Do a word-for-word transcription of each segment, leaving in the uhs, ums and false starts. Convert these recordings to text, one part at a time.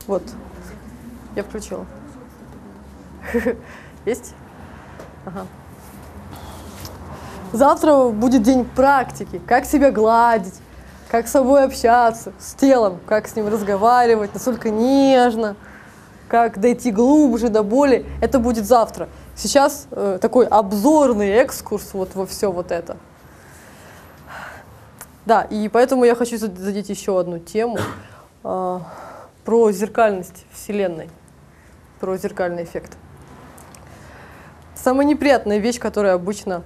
Вот. Я включила. Есть? Ага. Завтра будет день практики. Как себя гладить, как с собой общаться, с телом, как с ним разговаривать, насколько нежно, как дойти глубже до боли. Это будет завтра. Сейчас э, такой обзорный экскурс вот во все вот это. Да, и поэтому я хочу задеть еще одну тему э, про зеркальность Вселенной, про зеркальный эффект. Самая неприятная вещь, которую обычно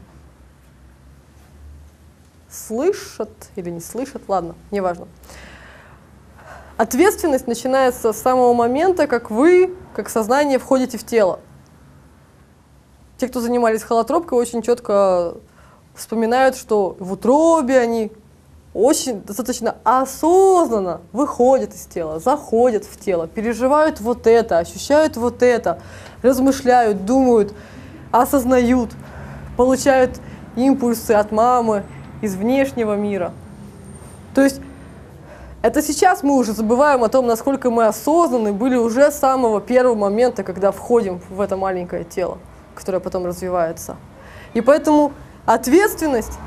слышат или не слышат, ладно, неважно. Ответственность начинается с самого момента, как вы, как сознание, входите в тело. Те, кто занимались холотропкой, очень четко вспоминают, что в утробе они очень достаточно осознанно выходят из тела, заходят в тело, переживают вот это, ощущают вот это, размышляют, думают, осознают, получают импульсы от мамы, из внешнего мира. То есть это сейчас мы уже забываем о том, насколько мы осознанны были уже с самого первого момента, когда входим в это маленькое тело, которое потом развивается. И поэтому ответственность,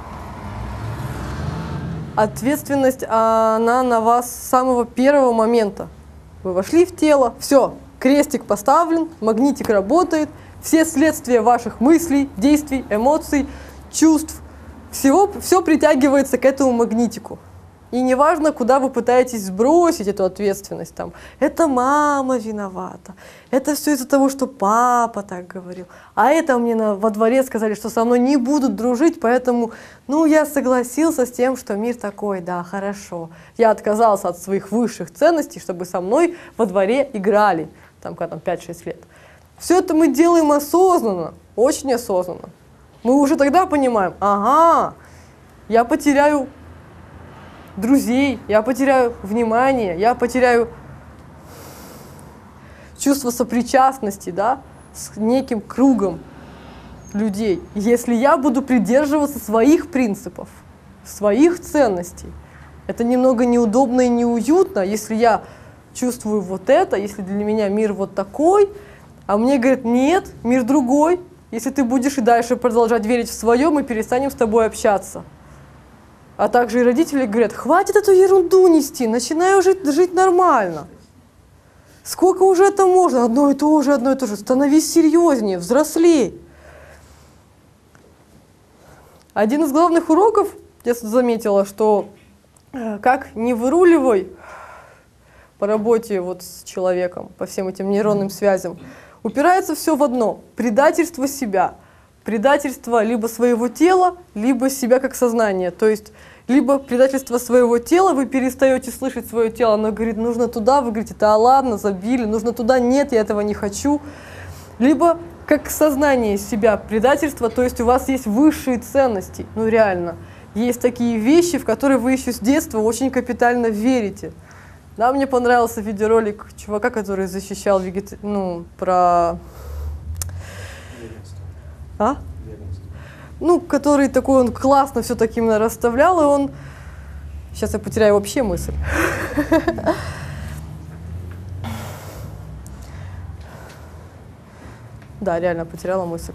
ответственность, она на вас с самого первого момента. Вы вошли в тело, все, крестик поставлен, магнитик работает, все следствия ваших мыслей, действий, эмоций, чувств, всего, все притягивается к этому магнитику. И неважно, куда вы пытаетесь сбросить эту ответственность, там, это мама виновата, это все из-за того, что папа так говорил, а это мне на, во дворе сказали, что со мной не будут дружить, поэтому, ну, я согласился с тем, что мир такой, да, хорошо. Я отказался от своих высших ценностей, чтобы со мной во дворе играли, там, когда там пять-шесть лет. Все это мы делаем осознанно, очень осознанно. Мы уже тогда понимаем, ага, я потеряю друзей, я потеряю внимание, я потеряю чувство сопричастности, да, с неким кругом людей. Если я буду придерживаться своих принципов, своих ценностей, это немного неудобно и неуютно, если я чувствую вот это, если для меня мир вот такой, а мне говорят, нет, мир другой. Если ты будешь и дальше продолжать верить в свое, мы перестанем с тобой общаться. А также и родители говорят, хватит эту ерунду нести, начинай уже жить нормально. Сколько уже это можно? Одно и то же, одно и то же. Становись серьезнее, взрослей. Один из главных уроков, я заметила, что как не выруливай по работе вот с человеком, по всем этим нейронным связям, упирается все в одно – предательство себя. Предательство либо своего тела, либо себя как сознания. То есть, либо предательство своего тела, вы перестаете слышать свое тело, оно говорит, нужно туда, вы говорите, да ладно, забили, нужно туда, нет, я этого не хочу. Либо как сознание себя предательство, то есть у вас есть высшие ценности, ну реально. Есть такие вещи, в которые вы еще с детства очень капитально верите. Да, мне понравился видеоролик чувака, который защищал вегет... ну, про... А? Ну, который такой, он классно все так именно расставлял, и он... Сейчас я потеряю вообще мысль. Да, реально потеряла мысль.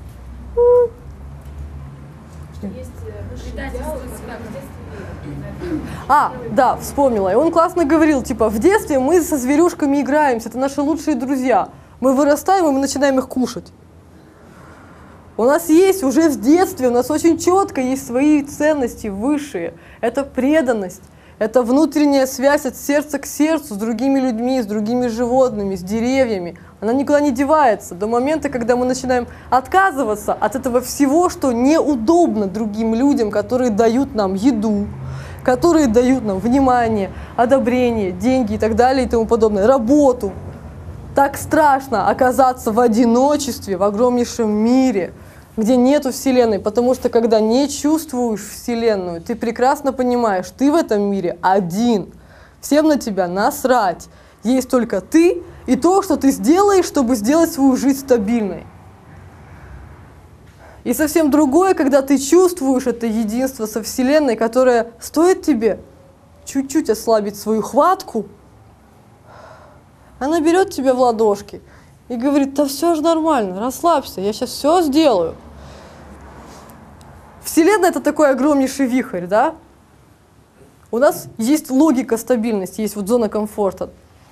А, да, вспомнила. И он классно говорил, типа, в детстве мы со зверюшками играемся, это наши лучшие друзья. Мы вырастаем, и мы начинаем их кушать. У нас есть уже в детстве, у нас очень четко есть свои ценности высшие. Это преданность, это внутренняя связь от сердца к сердцу с другими людьми, с другими животными, с деревьями. Она никуда не девается до момента, когда мы начинаем отказываться от этого всего, что неудобно другим людям, которые дают нам еду, которые дают нам внимание, одобрение, деньги и так далее и тому подобное, работу. Так страшно оказаться в одиночестве, в огромнейшем мире, где нету Вселенной, потому что когда не чувствуешь Вселенную, ты прекрасно понимаешь, ты в этом мире один, всем на тебя насрать, есть только ты и то, что ты сделаешь, чтобы сделать свою жизнь стабильной. И совсем другое, когда ты чувствуешь это единство со Вселенной, которое стоит тебе чуть-чуть ослабить свою хватку, Она берет тебя в ладошки и говорит: да все же нормально, расслабься, я сейчас все сделаю. Вселенная — это такой огромнейший вихрь, да? У нас есть логика стабильности, есть вот зона комфорта.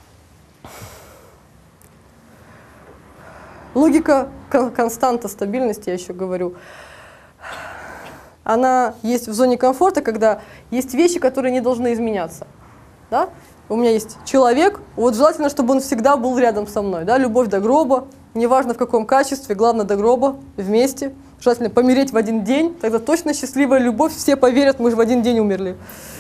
Логика константа стабильности, я еще говорю, она есть в зоне комфорта, когда есть вещи, которые не должны изменяться. Да? У меня есть человек, вот желательно, чтобы он всегда был рядом со мной. Да? Любовь до гроба, неважно в каком качестве, главное до гроба, вместе. Желательно помереть в один день, тогда точно счастливая любовь, все поверят, мы же в один день умерли.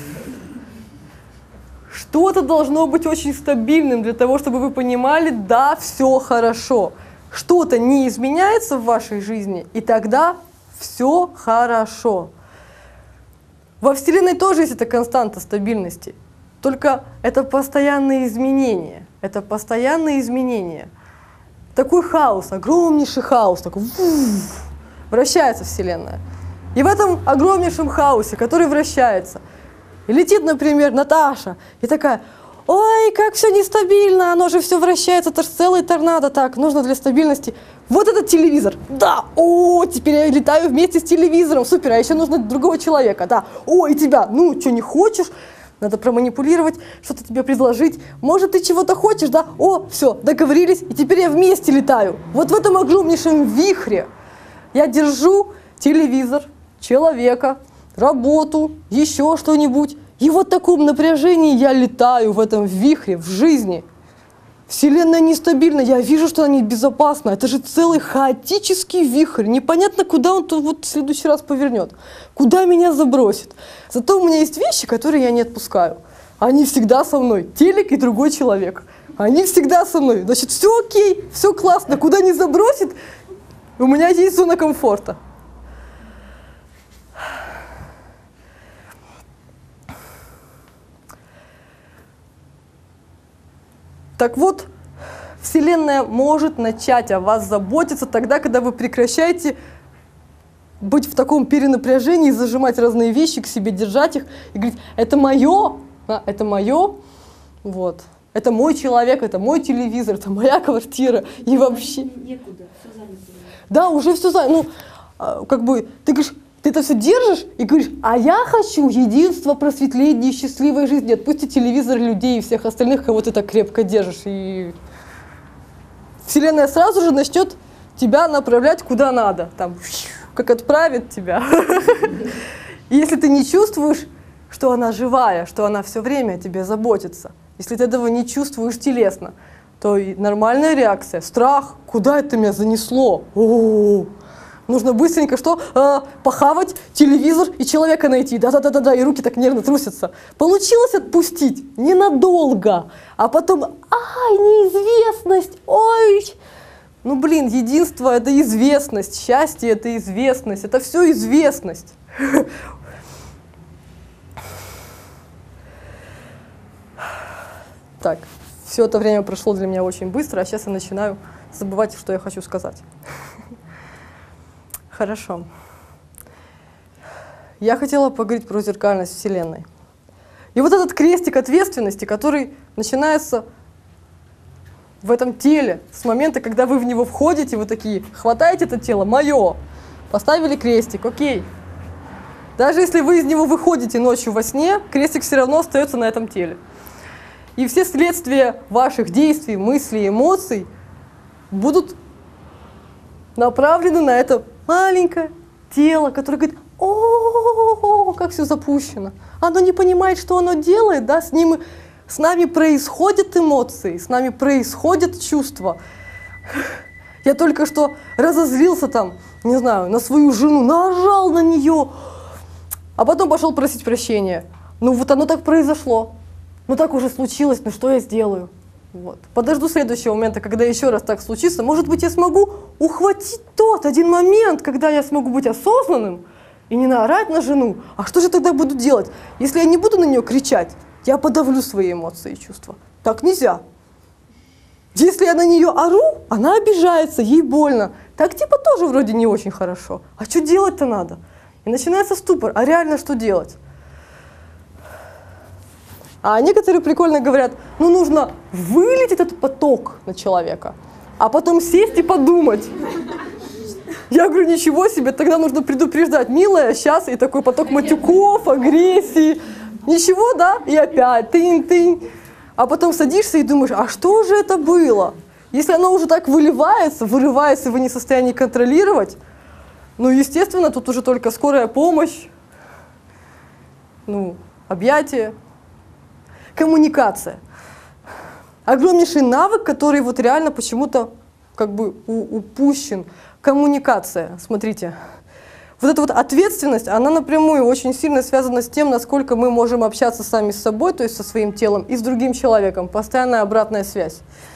Что-то должно быть очень стабильным для того, чтобы вы понимали: да, все хорошо. Что-то не изменяется в вашей жизни, и тогда все хорошо. Во Вселенной тоже есть эта константа стабильности, только это постоянные изменения. Это постоянные изменения. Такой хаос, огромнейший хаос, такой вуф, вращается Вселенная. И в этом огромнейшем хаосе, который вращается, летит, например, Наташа и такая: ой, как все нестабильно, оно же все вращается, это же целый торнадо, так, нужно для стабильности. Вот этот телевизор, да, о, теперь я летаю вместе с телевизором, супер, а еще нужно другого человека, да, о, и тебя, ну, что не хочешь, надо проманипулировать, что-то тебе предложить, может, ты чего-то хочешь, да, о, все, договорились, и теперь я вместе летаю. Вот в этом огромнейшем вихре я держу телевизор, человека, работу, еще что-нибудь. И вот в таком напряжении я летаю в этом вихре, в жизни. Вселенная нестабильна, я вижу, что она небезопасна. Это же целый хаотический вихрь. Непонятно, куда он тут вот в следующий раз повернет, куда меня забросит. Зато у меня есть вещи, которые я не отпускаю. Они всегда со мной. Телек и другой человек. Они всегда со мной. Значит, все окей, все классно. Куда не забросит, у меня есть зона комфорта. Так вот, Вселенная может начать о вас заботиться тогда, когда вы прекращаете быть в таком перенапряжении, зажимать разные вещи к себе, держать их и говорить: это мое, а, это мое, вот, это мой человек, это мой телевизор, это моя квартира и вообще. Некуда, все занято. Да, уже все занято. Ну, как бы, ты говоришь, ты это все держишь и говоришь: а я хочу единства, просветления, счастливой жизни. Отпусти телевизор, людей и всех остальных, кого ты так крепко держишь. И Вселенная сразу же начнет тебя направлять куда надо. Там, как отправит тебя. И если ты не чувствуешь, что она живая, что она все время о тебе заботится, если ты этого не чувствуешь телесно, то и нормальная реакция — страх. Куда это меня занесло? О-о-о. Нужно быстренько что? А, похавать, телевизор и человека найти. Да-да-да-да, и руки так нервно трусятся. Получилось отпустить ненадолго, а потом, ай, неизвестность, ой. Ну, блин, единство — это известность, счастье — это известность, это все известность. Так, все это время прошло для меня очень быстро, а сейчас я начинаю забывать, что я хочу сказать. Хорошо. Я хотела поговорить про зеркальность Вселенной. И вот этот крестик ответственности, который начинается в этом теле с момента, когда вы в него входите, вы такие: хватаете это тело, мое, поставили крестик, окей. Даже если вы из него выходите ночью во сне, крестик все равно остается на этом теле. И все следствия ваших действий, мыслей, эмоций будут направлены на это маленькое тело, которое говорит: о, как все запущено. Оно не понимает, что оно делает, да, с ним, с нами происходят эмоции, с нами происходят чувства. Я только что разозлился там, не знаю, на свою жену, нажал на нее, а потом пошел просить прощения. Ну вот оно так произошло, ну так уже случилось, ну что я сделаю? Вот. Подожду следующего момента, когда еще раз так случится. Может быть, я смогу ухватить тот один момент, когда я смогу быть осознанным и не наорать на жену. А что же тогда буду делать? Если я не буду на нее кричать, я подавлю свои эмоции и чувства. Так нельзя. Если я на нее ору, она обижается, ей больно. Так типа тоже вроде не очень хорошо. А что делать-то надо? И начинается ступор. А реально что делать? А некоторые прикольно говорят, ну нужно вылить этот поток на человека, а потом сесть и подумать. Я говорю, ничего себе, тогда нужно предупреждать, милая, сейчас и такой поток матюков, агрессии. Ничего, да? И опять тынь-тынь. А потом садишься и думаешь, а что же это было? Если оно уже так выливается, вырывается, и вы не в состоянии контролировать, ну, естественно, тут уже только скорая помощь, ну, объятия, коммуникация. Огромнейший навык, который вот реально почему-то как бы упущен. Коммуникация, смотрите. Вот эта вот ответственность, она напрямую очень сильно связана с тем, насколько мы можем общаться сами с собой, то есть со своим телом, и с другим человеком. Постоянная обратная связь.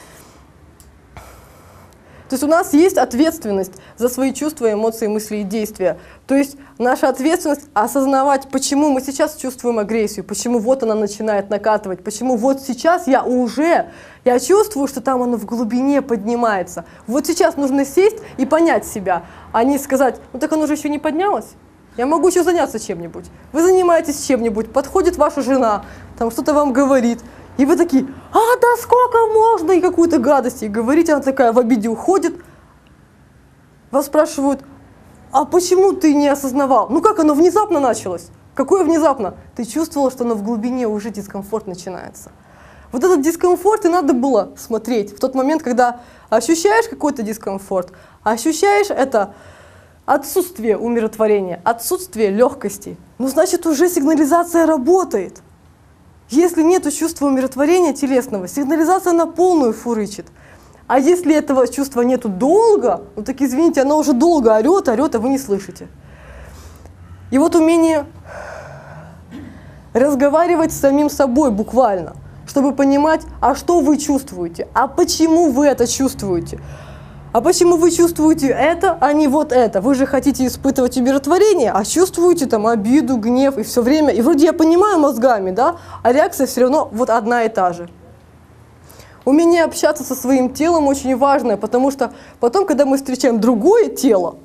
То есть у нас есть ответственность за свои чувства, эмоции, мысли и действия. То есть наша ответственность осознавать, почему мы сейчас чувствуем агрессию, почему вот она начинает накатывать, почему вот сейчас я уже, я чувствую, что там оно в глубине поднимается. Вот сейчас нужно сесть и понять себя, а не сказать, ну так оно же еще не поднялось. Я могу еще заняться чем-нибудь. Вы занимаетесь чем-нибудь, подходит ваша жена, там что-то вам говорит. И вы такие, а, да сколько можно, и какую-то гадость ей говорить, она такая в обиде уходит. Вас спрашивают, а почему ты не осознавал? Ну как оно внезапно началось? Какое внезапно? Ты чувствовала, что оно в глубине уже дискомфорт начинается. Вот этот дискомфорт и надо было смотреть в тот момент, когда ощущаешь какой-то дискомфорт, ощущаешь это отсутствие умиротворения, отсутствие легкости. Ну значит уже сигнализация работает. Если нет чувства умиротворения телесного, сигнализация на полную фурычит. А если этого чувства нету долго, ну так извините, оно уже долго орет, орет, а вы не слышите. И вот умение разговаривать с самим собой буквально, чтобы понимать, а что вы чувствуете, а почему вы это чувствуете. А почему вы чувствуете это, а не вот это? Вы же хотите испытывать умиротворение, а чувствуете там обиду, гнев и все время. И вроде я понимаю мозгами, да, а реакция все равно вот одна и та же. Умение общаться со своим телом очень важное, потому что потом, когда мы встречаем другое тело,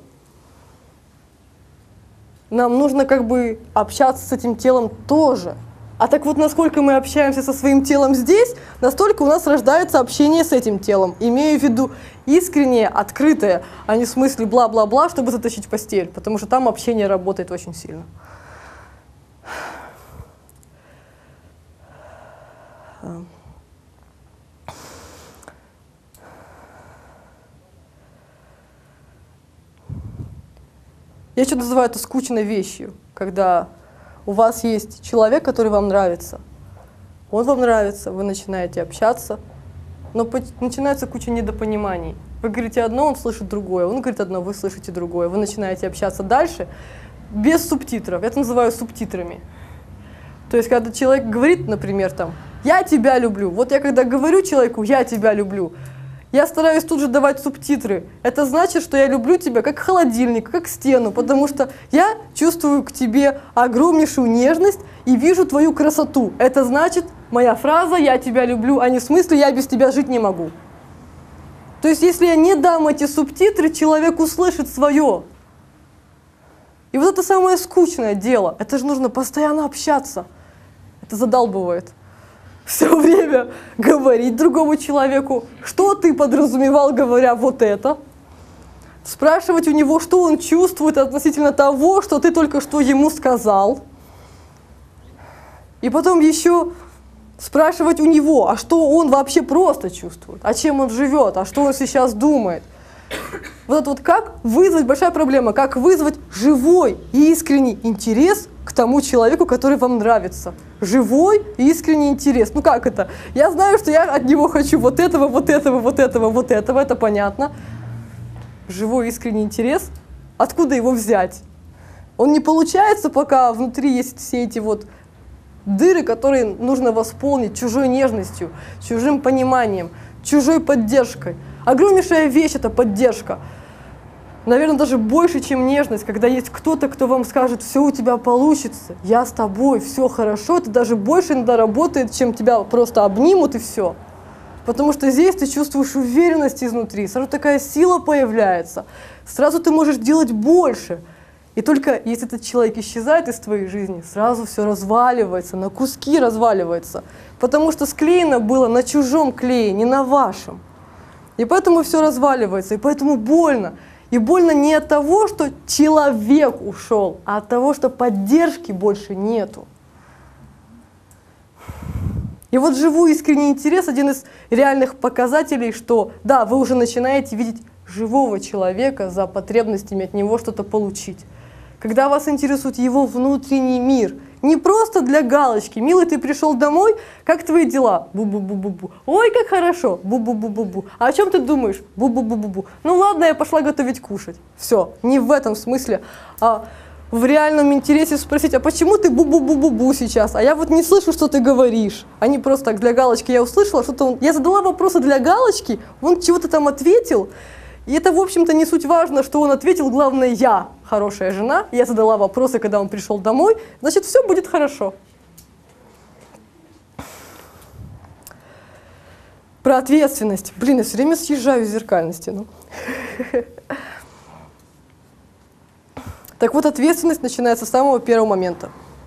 нам нужно как бы общаться с этим телом тоже. А так вот, насколько мы общаемся со своим телом здесь, настолько у нас рождается общение с этим телом. Имею в виду искреннее, открытое, а не в смысле бла-бла-бла, чтобы затащить в постель, потому что там общение работает очень сильно. Я что называю это скучной вещью, когда у вас есть человек, который вам нравится, он вам нравится, вы начинаете общаться, но начинается куча недопониманий. Вы говорите одно, он слышит другое, он говорит одно, вы слышите другое. Вы начинаете общаться дальше без субтитров, я это называю субтитрами. То есть, когда человек говорит, например, там, «я тебя люблю», вот я когда говорю человеку «я тебя люблю», я стараюсь тут же давать субтитры. Это значит, что я люблю тебя как холодильник, как стену, потому что я чувствую к тебе огромнейшую нежность и вижу твою красоту. Это значит, моя фраза «я тебя люблю», а не в смысле «я без тебя жить не могу». То есть, если я не дам эти субтитры, человек услышит свое. И вот это самое скучное дело. Это же нужно постоянно общаться. Это задалбывает. Все время говорить другому человеку, что ты подразумевал, говоря вот это. Спрашивать у него, что он чувствует относительно того, что ты только что ему сказал. И потом еще спрашивать у него, а что он вообще просто чувствует, а чем он живет, а что он сейчас думает. Вот это вот как вызвать, большая проблема, как вызвать живой и искренний интерес к тому человеку, который вам нравится. Живой и искренний интерес. Ну как это? Я знаю, что я от него хочу вот этого, вот этого, вот этого, вот этого, это понятно. Живой искренний интерес, откуда его взять? Он не получается, пока внутри есть все эти вот дыры, которые нужно восполнить чужой нежностью, чужим пониманием, чужой поддержкой. Огромнейшая вещь – это поддержка. Наверное, даже больше, чем нежность, когда есть кто-то, кто вам скажет, все у тебя получится, я с тобой, все хорошо, это даже больше иногда работает, чем тебя просто обнимут и все. Потому что здесь ты чувствуешь уверенность изнутри, сразу такая сила появляется, сразу ты можешь делать больше. И только если этот человек исчезает из твоей жизни, сразу все разваливается, на куски разваливается. Потому что склеено было на чужом клее, не на вашем. И поэтому все разваливается, и поэтому больно. И больно не от того, что человек ушел, а от того, что поддержки больше нету. И вот живой искренний интерес — один из реальных показателей, что да, вы уже начинаете видеть живого человека за потребностями от него что-то получить. Когда вас интересует его внутренний мир, не просто для галочки. Милый, ты пришел домой, как твои дела? Бу-бу-бу-бу-бу. Ой, как хорошо. Бу-бу-бу-бу-бу. А о чем ты думаешь? Бу-бу-бу-бу-бу. Ну ладно, я пошла готовить кушать. Все, не в этом смысле, а в реальном интересе спросить, а почему ты бу-бу-бу-бу-бу сейчас? А я вот не слышу, что ты говоришь. А не просто так для галочки я услышала, что-то он... Я задала вопросы для галочки, он чего-то там ответил. И это, в общем-то, не суть важно, что он ответил, главное, я хорошая жена, я задала вопросы, когда он пришел домой, значит, все будет хорошо. Про ответственность. Блин, я все время съезжаю из зеркальности. Ну. Так вот, ответственность начинается с самого первого момента.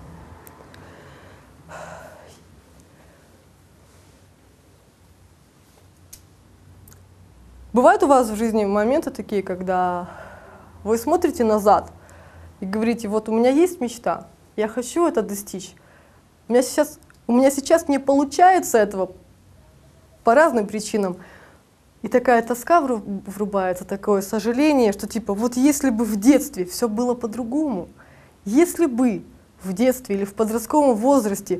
Бывают у вас в жизни моменты такие, когда вы смотрите назад и говорите, вот у меня есть мечта, я хочу это достичь. У меня сейчас, у меня сейчас не получается этого по разным причинам. И такая тоска врубается, такое сожаление, что типа вот если бы в детстве все было по-другому, если бы в детстве или в подростковом возрасте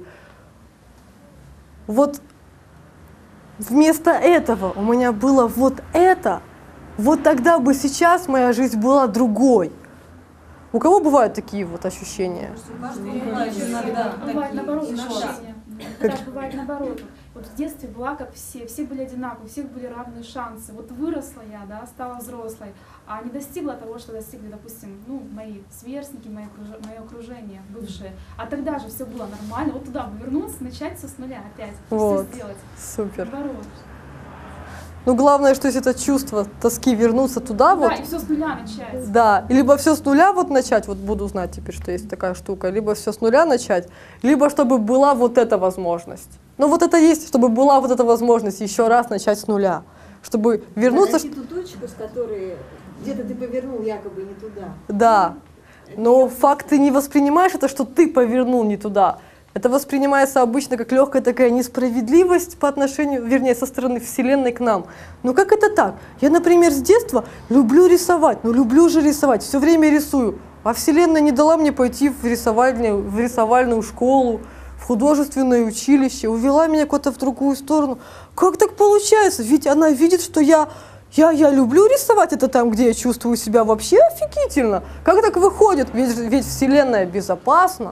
вот вместо этого у меня было вот это, вот тогда бы сейчас моя жизнь была другой. У кого бывают такие вот ощущения? Бывает наоборот ощущения. Да, бывает наоборот. Вот в детстве была как все, все были одинаковы, у всех были равные шансы. Вот выросла я, да, стала взрослой, а не достигла того, что достигли, допустим, ну, мои сверстники, мое, мое окружение бывшее. А тогда же все было нормально, вот туда бы вернуться, начать все с нуля опять, вот. Все сделать. Супер. Наоборот. Ну, главное, что если это чувство тоски вернуться туда, да, вот. Да, и все с нуля начать. Да, и либо все с нуля вот начать, вот буду знать теперь, что есть такая штука, либо все с нуля начать, либо чтобы была вот эта возможность. Ну, вот это есть, чтобы была вот эта возможность еще раз начать с нуля, чтобы вернуться. Найти ту точку, с которой где-то ты повернул якобы не туда. Да, но факт ты не воспринимаешь это, что ты повернул не туда. Это воспринимается обычно как легкая такая несправедливость по отношению, вернее, со стороны Вселенной к нам. Ну как это так? Я, например, с детства люблю рисовать, ну люблю же рисовать, все время рисую. А Вселенная не дала мне пойти в рисовальную, в рисовальную школу, в художественное училище, увела меня куда-то в другую сторону. Как так получается? Ведь она видит, что я, я, я люблю рисовать, это там, где я чувствую себя вообще офигительно. Как так выходит? Ведь, ведь Вселенная безопасна.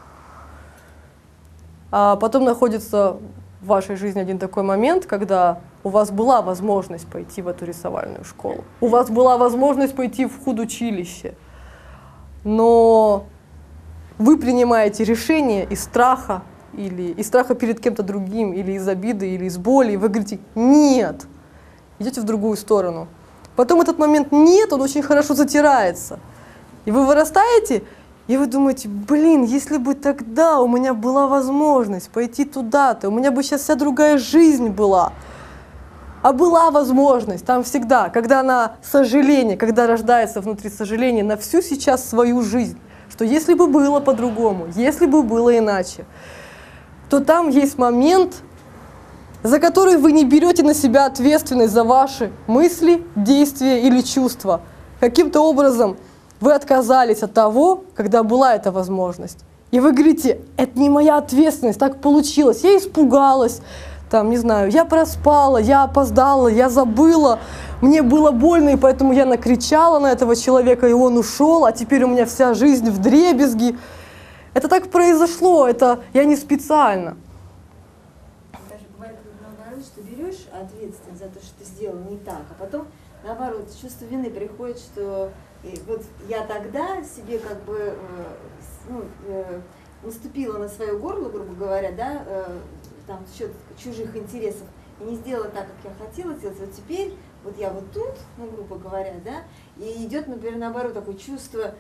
А потом находится в вашей жизни один такой момент, когда у вас была возможность пойти в эту рисовальную школу, у вас была возможность пойти в худучилище, но вы принимаете решение из страха, или из страха перед кем-то другим, или из обиды, или из боли, и вы говорите «нет», идете в другую сторону. Потом этот момент «нет», он очень хорошо затирается, и вы вырастаете, и вы думаете, блин, если бы тогда у меня была возможность пойти туда-то, у меня бы сейчас вся другая жизнь была. А была возможность, там всегда, когда на сожаление, когда рождается внутри сожаление на всю сейчас свою жизнь, что если бы было по-другому, если бы было иначе, то там есть момент, за который вы не берете на себя ответственность за ваши мысли, действия или чувства. Каким-то образом вы отказались от того, когда была эта возможность. И вы говорите, это не моя ответственность, так получилось, я испугалась, там, не знаю, я проспала, я опоздала, я забыла, мне было больно, и поэтому я накричала на этого человека, и он ушел, а теперь у меня вся жизнь вдребезги. Это так произошло, это я не специально. Даже бывает наоборот, что берешь ответственность за то, что ты сделал не так, а потом, наоборот, чувство вины приходит, что и вот я тогда себе как бы э, ну, э, наступила на свое горло, грубо говоря, да, э, там счет чужих интересов, и не сделала так, как я хотела сделать. Вот теперь вот я вот тут, ну, грубо говоря, да, и идет, например, наоборот, такое чувство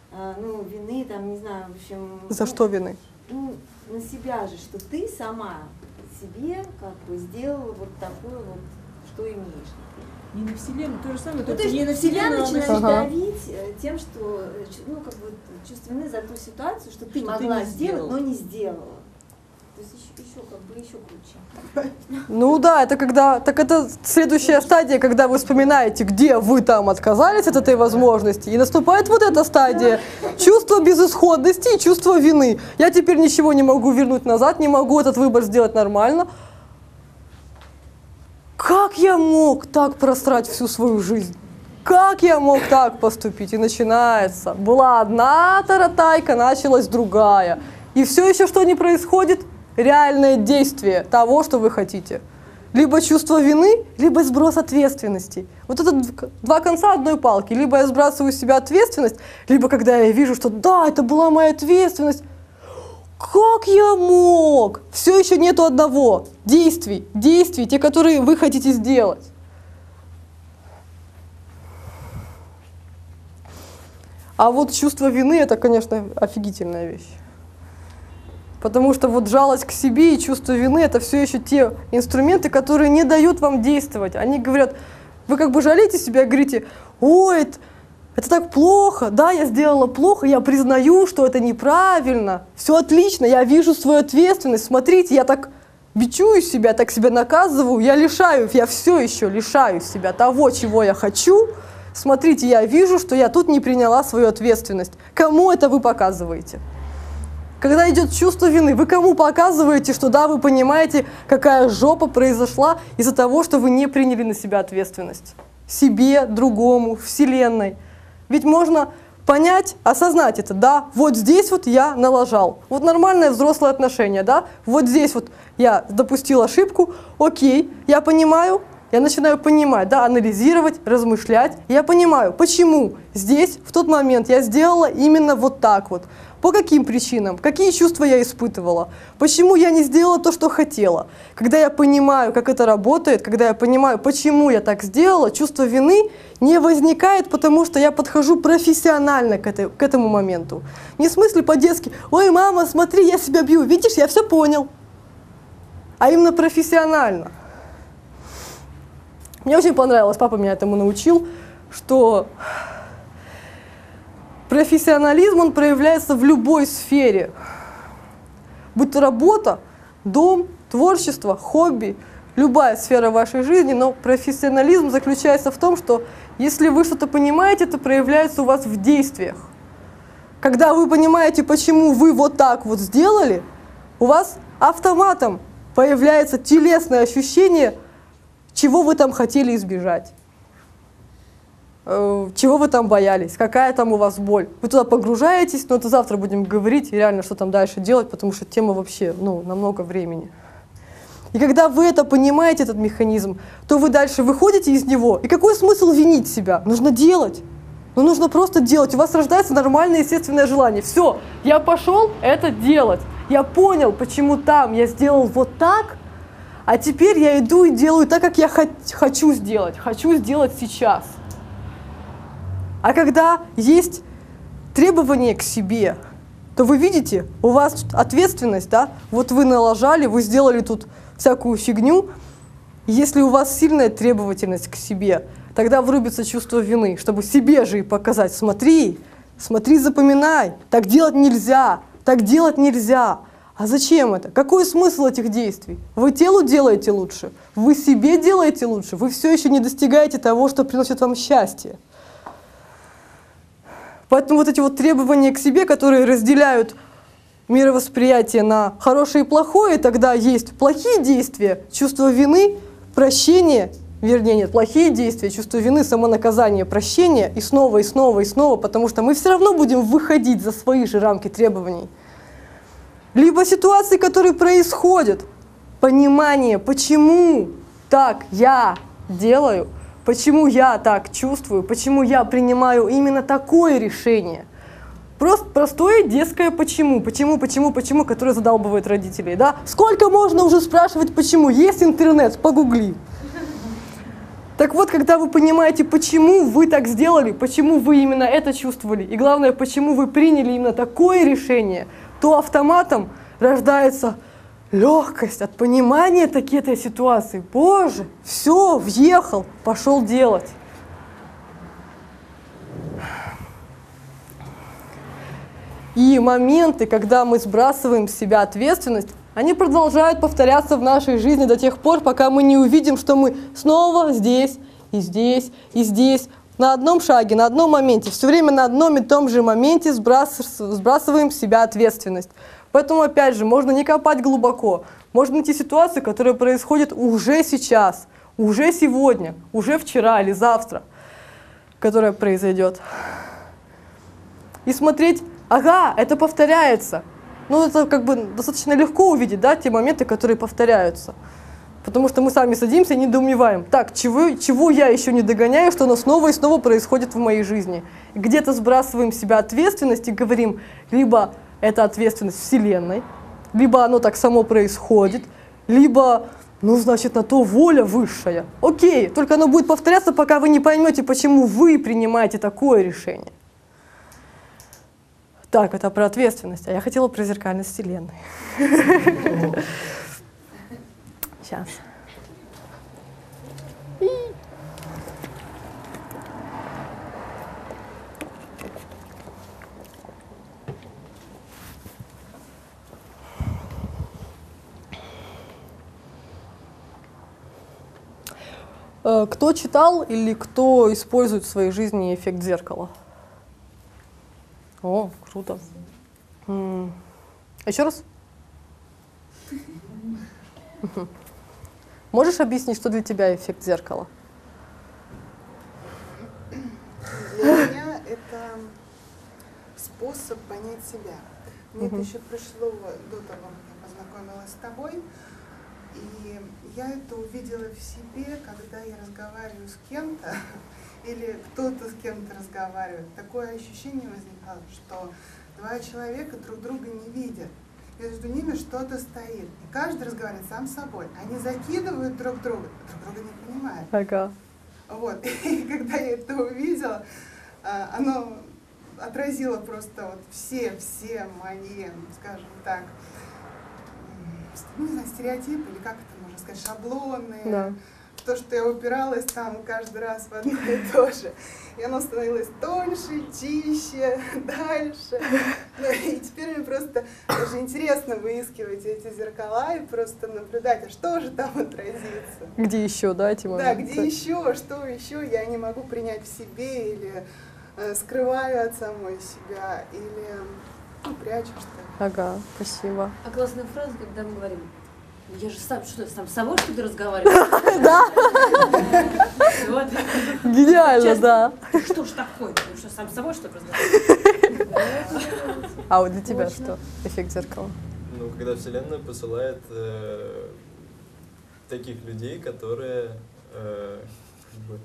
а, ну, вины, там, не знаю, в общем... За ну, что вины? Ну, на себя же, что ты сама себе как бы сделала вот такое вот, что имеешь. Не на Вселенную, то же самое, Ну, только то есть не на себя Вселенную, а на начинаешь Ага. давить э, тем, что, э, чу- ну, как бы чувство вины за ту ситуацию, что ты Что ты могла не сделать, сделала. но не сделала. То есть еще, еще как бы еще круче. Ну да, это когда, так это следующая стадия, когда вы вспоминаете, где вы там отказались от этой возможности, и наступает вот эта стадия, чувство безысходности и чувство вины. Я теперь ничего не могу вернуть назад, не могу этот выбор сделать нормально. Как я мог так просрать всю свою жизнь? Как я мог так поступить? И начинается. Была одна таратайка, началась другая. И все еще что не происходит? Реальное действие того, что вы хотите. Либо чувство вины, либо сброс ответственности. Вот это два конца одной палки. Либо я сбрасываю с себя ответственность, либо когда я вижу, что да, это была моя ответственность. Как я мог? Все еще нету одного. Действий. Действий, те, которые вы хотите сделать. А вот чувство вины, это, конечно, офигительная вещь. Потому что вот жалость к себе и чувство вины – это все еще те инструменты, которые не дают вам действовать. Они говорят, вы как бы жалеете себя, говорите, ой, это, это так плохо, да, я сделала плохо, я признаю, что это неправильно, все отлично, я вижу свою ответственность, смотрите, я так бичую себя, так себя наказываю, я лишаю, я все еще лишаю себя того, чего я хочу. Смотрите, я вижу, что я тут не приняла свою ответственность. Кому это вы показываете? Когда идет чувство вины, вы кому показываете, что да, вы понимаете, какая жопа произошла из-за того, что вы не приняли на себя ответственность? Себе, другому, вселенной. Ведь можно понять, осознать это, да, вот здесь вот я налажал. Вот нормальное взрослое отношение, да, вот здесь вот я допустил ошибку, окей, я понимаю, я начинаю понимать, да, анализировать, размышлять, я понимаю, почему здесь, в тот момент я сделала именно вот так вот. По каким причинам? Какие чувства я испытывала? Почему я не сделала то, что хотела? Когда я понимаю, как это работает, когда я понимаю, почему я так сделала, чувство вины не возникает, потому что я подхожу профессионально к, этой, к этому моменту. Не в смысле по-детски, ой, мама, смотри, я себя бью, видишь, я все понял. А именно профессионально. Мне очень понравилось, папа меня этому научил, что профессионализм, он проявляется в любой сфере. Будь то работа, дом, творчество, хобби, любая сфера вашей жизни, но профессионализм заключается в том, что если вы что-то понимаете, это проявляется у вас в действиях. Когда вы понимаете, почему вы вот так вот сделали, у вас автоматом появляется телесное ощущение, чего вы там хотели избежать. Чего вы там боялись, какая там у вас боль. Вы туда погружаетесь, но это завтра будем говорить, и реально, что там дальше делать, потому что тема вообще, ну, на много времени. И когда вы это понимаете, этот механизм, то вы дальше выходите из него. И какой смысл винить себя? Нужно делать. Ну, нужно просто делать. У вас рождается нормальное естественное желание. Все, я пошел это делать. Я понял, почему там я сделал вот так, а теперь я иду и делаю так, как я хочу сделать. Хочу сделать сейчас. А когда есть требования к себе, то вы видите, у вас тут ответственность, да? Вот вы налажали, вы сделали тут всякую фигню. Если у вас сильная требовательность к себе, тогда врубится чувство вины, чтобы себе же и показать, смотри, смотри, запоминай, так делать нельзя, так делать нельзя. А зачем это? Какой смысл этих действий? Вы телу делаете лучше, вы себе делаете лучше, вы все еще не достигаете того, что приносит вам счастье. Поэтому вот эти вот требования к себе, которые разделяют мировосприятие на хорошее и плохое, тогда есть плохие действия, чувство вины, прощение, вернее нет, плохие действия, чувство вины, самонаказание, прощение, и снова, и снова, и снова, потому что мы все равно будем выходить за свои же рамки требований. Либо ситуации, которые происходят, понимание, почему так я делаю, почему я так чувствую, почему я принимаю именно такое решение. Просто простое детское почему, почему, почему, почему, которое задалбывает родителей. Да? Сколько можно уже спрашивать почему? Есть интернет, погугли. Так вот, когда вы понимаете, почему вы так сделали, почему вы именно это чувствовали, и главное, почему вы приняли именно такое решение, то автоматом рождается легкость от понимания такой этой ситуации. Боже, все, въехал, пошел делать. И моменты, когда мы сбрасываем с себя ответственность, они продолжают повторяться в нашей жизни до тех пор, пока мы не увидим, что мы снова здесь, и здесь, и здесь, на одном шаге, на одном моменте, все время на одном и том же моменте сбрасываем с себя ответственность. Поэтому, опять же, можно не копать глубоко, можно найти ситуацию, которая происходит уже сейчас, уже сегодня, уже вчера или завтра, которая произойдет. И смотреть, ага, это повторяется. Ну, это как бы достаточно легко увидеть, да, те моменты, которые повторяются. Потому что мы сами садимся и недоумеваем. Так, чего, чего я еще не догоняю, что оно снова и снова происходит в моей жизни. Где-то сбрасываем с себя ответственность и говорим, либо это ответственность Вселенной, либо оно так само происходит, либо, ну, значит, на то воля высшая. Окей, только оно будет повторяться, пока вы не поймете, почему вы принимаете такое решение. Так, это про ответственность, а я хотела про зеркальность Вселенной. Сейчас. Кто читал или кто использует в своей жизни эффект зеркала? О, круто. М-м. Еще раз? Можешь объяснить, что для тебя эффект зеркала? Для меня это способ понять себя. Мне Мгм. это еще пришло до того, как я познакомилась с тобой. И я это увидела в себе, когда я разговариваю с кем-то, или кто-то с кем-то разговаривает. Такое ощущение возникало, что два человека друг друга не видят. Между ними что-то стоит. И каждый разговаривает сам с собой. Они закидывают друг друга, друг друга не понимают. Ага. Вот. И когда я это увидела, оно отразило просто вот все, все мои, скажем так, не знаю, стереотипы, или как это можно сказать, шаблоны. Да. То, что я упиралась там каждый раз в одно и то же. И оно становилось тоньше, чище, дальше. Ну, и теперь мне просто даже интересно выискивать эти зеркала и просто наблюдать, а что же там отразится. Где еще, да, эти моменты? Да, где еще, что еще я не могу принять в себе, или э, скрываю от самой себя, или ну, прячу что-то. Ага, спасибо. А классная фраза, когда мы говорим, я же сам, что, сам с собой что-то разговариваю? Да, гениально, да. Что ж такое? Ты что, сам с собой что-то разговариваешь? А вот для тебя что? Эффект зеркала. Ну, когда Вселенная посылает э, таких людей, которые э, как бы,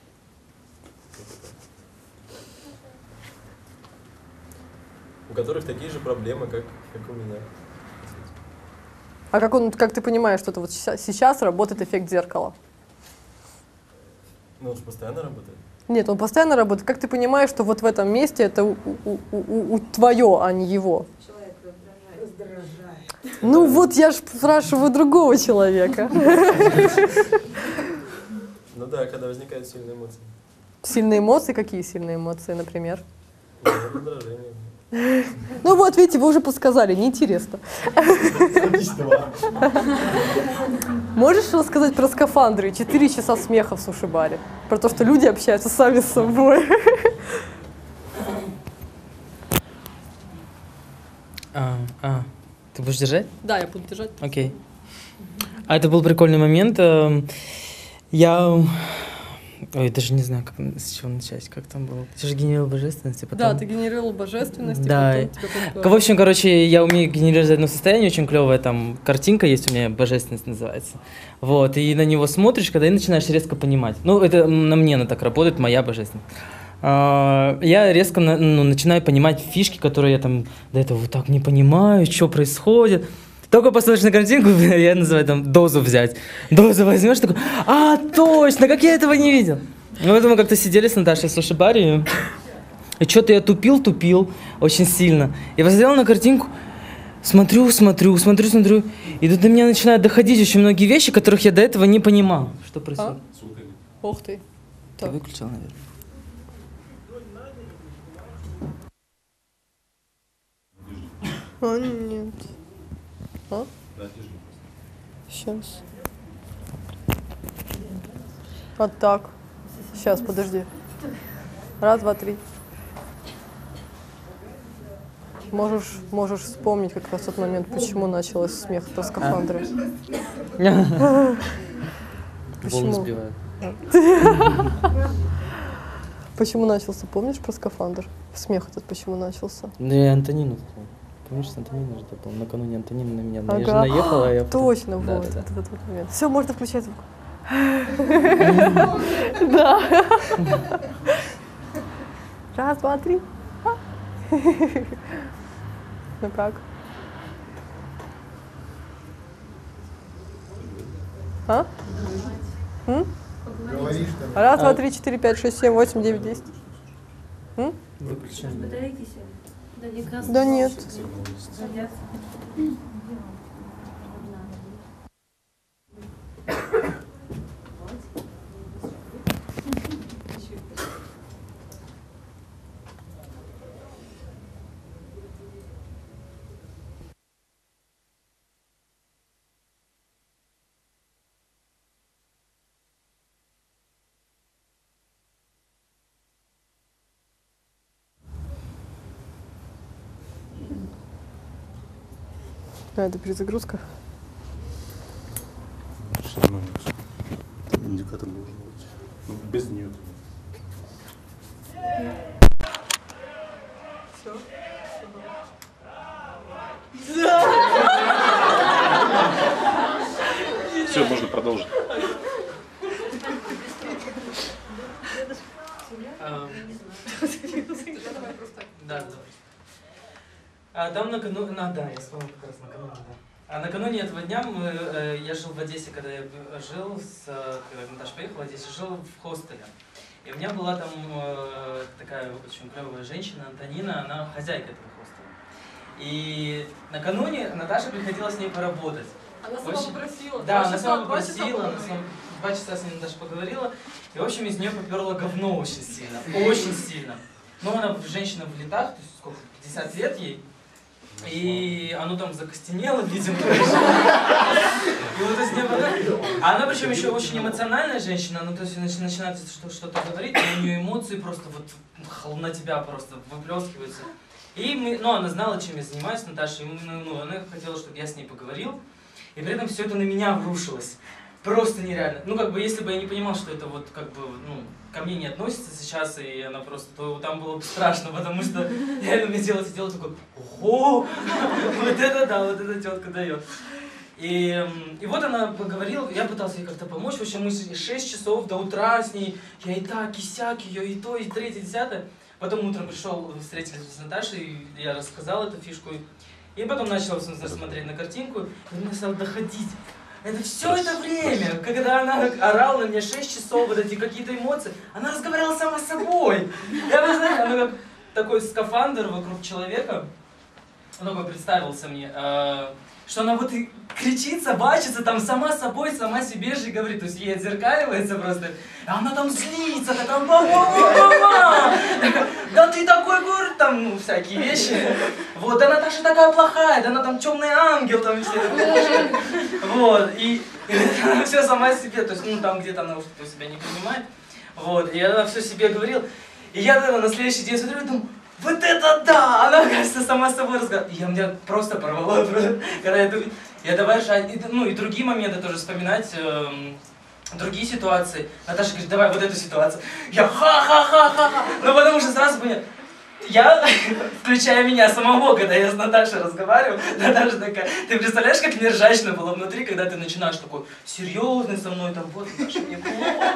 у которых такие же проблемы, как, как у меня. А как, он, как ты понимаешь, что это вот ща- сейчас работает эффект зеркала? Ну, он же постоянно работает. Нет, он постоянно работает. Как ты понимаешь, что вот в этом месте это у, у, у, у, у твое, а не его? Человек раздражает. Раздражает. Ну вот я же спрашиваю другого человека. Ну да, когда возникают сильные эмоции. Сильные эмоции? Какие сильные эмоции, например? Ну, раздражение. Ну вот, видите, вы уже подсказали, неинтересно. Можешь рассказать про скафандры и четыре часа смеха в суши-баре? Про то, что люди общаются сами с собой. А, а, ты будешь держать? Да, я буду держать. Окей. А это был прикольный момент. эм, Я... Ой, даже не знаю, как, с чего начать, как там было. Ты же генерировал божественность, и потом... Да, ты генерировал божественность. и Да. потом тебя К- только- В общем, короче, я умею генерировать одно состояние очень клевое, там картинка есть у меня, божественность называется. Вот, и на него смотришь, когда и начинаешь резко понимать. Ну, это на мне она так работает, моя божественность. А, Я резко на- ну, начинаю понимать фишки, которые я там до этого вот так не понимаю, что происходит. Только посмотришь на картинку, я называю там дозу взять. Дозу возьмешь, такой, а, точно, как я этого не видел. Ну, вот мы как-то сидели с Наташей в суши-баре, и что-то я тупил, тупил очень сильно. Я посмотрел на картинку, смотрю, смотрю, смотрю, смотрю, и тут до меня начинают доходить очень многие вещи, которых я до этого не понимал. Что происходит? А? Ух ты. Ты Так. выключил, наверное. А, нет. А? Сейчас. Вот так. Сейчас, подожди. Раз, два, три. Можешь, можешь вспомнить как раз тот момент, почему начался смех про скафандры. Волны сбивают. Почему начался? Помнишь про скафандр? Смех этот почему начался? Да я Антонину вспомнил. Помнишь, Антонина ждал? Накануне Антонина на меня Ага. ага. наехала, а я потом... Точно, Да, вот да, да. этот, этот момент. Все, можно включать звук. Да. Раз, два, три. Ну как? А? М? Раз, два, три, четыре, пять, шесть, семь, восемь, девять, десять. М? Выключаем. Батарейки сели? Да, не красные. Да нет. Садятся. А, это перезагрузка. Индикатор должен быть. Ну, без нее. Все, можно продолжить. Да, да. А там накануне, ну, да, я вспомнил как раз накануне, да. А накануне этого дня мы, э, я жил в Одессе, когда я жил, с, когда Наташа поехала в Одессе, жил в хостеле. И у меня была там э, такая очень клевая женщина, Антонина, она хозяйка этого хостела. И накануне Наташа приходила с ней поработать. Она сама очень... попросила. Да, она сама попросила, она сама два часа с ней Наташа поговорила. И, в общем, из нее поперло говно очень сильно, очень сильно. Но она женщина в летах, то есть сколько, пятьдесят лет ей. И оно там закостенело, видимо. И вот из нее... А она причем еще очень эмоциональная женщина, ну то есть начинает что-то говорить, и у нее эмоции просто вот на тебя просто выплескиваются. И мы, ну, она знала, чем я занимаюсь, Наташа, и мы, ну, она хотела, чтобы я с ней поговорил, и при этом все это на меня обрушилось. Просто нереально. Ну, как бы, если бы я не понимал, что это вот, как бы, ну, ко мне не относится сейчас, и она просто, то там было бы страшно, потому что реально мне делать дело такой, ого, вот это да, вот эта тетка дает. И, и вот она поговорила, я пытался ей как-то помочь, в общем, мы шесть часов до утра с ней, я и так, и сяк, ее, и то, и третье, и десятое. Потом утром пришел, встретились с Наташей, я рассказал эту фишку, и потом начал смотреть на картинку, и мне стало доходить. Это все это время, когда она орала на меня шесть часов, вот эти какие-то эмоции, она разговаривала сама с собой. Я, вы знаете, она как такой скафандр вокруг человека, он такой представился мне, э, что она вот и кричит, собачится, там сама собой, сама себе же говорит, то есть ей отзеркаливается просто, а она там злится, да там ба-ба-ба-ба-ба, да ты такой гор, там, ну, всякие вещи, вот, да Наташа такая плохая, да она там темный ангел, там все, вот, и, и она все сама себе, то есть, ну, там где-то она что-то себя не понимает, вот, и она все себе говорила, и я тогда на следующий день смотрю и думаю, вот это да! Она, кажется, сама с собой разговаривает. И я меня просто порвала, когда я думаю, я давай решать, ну и другие моменты тоже вспоминать, эм, другие ситуации. Наташа говорит, давай вот эту ситуацию. Я ха-ха-ха-ха-ха. Ну потому что сразу понял, я, включая меня самого, когда я с Наташей разговаривал, Наташа такая, ты представляешь, как мне ржачно было внутри, когда ты начинаешь такой серьезный со мной, там, вот, Наташа, мне плохо.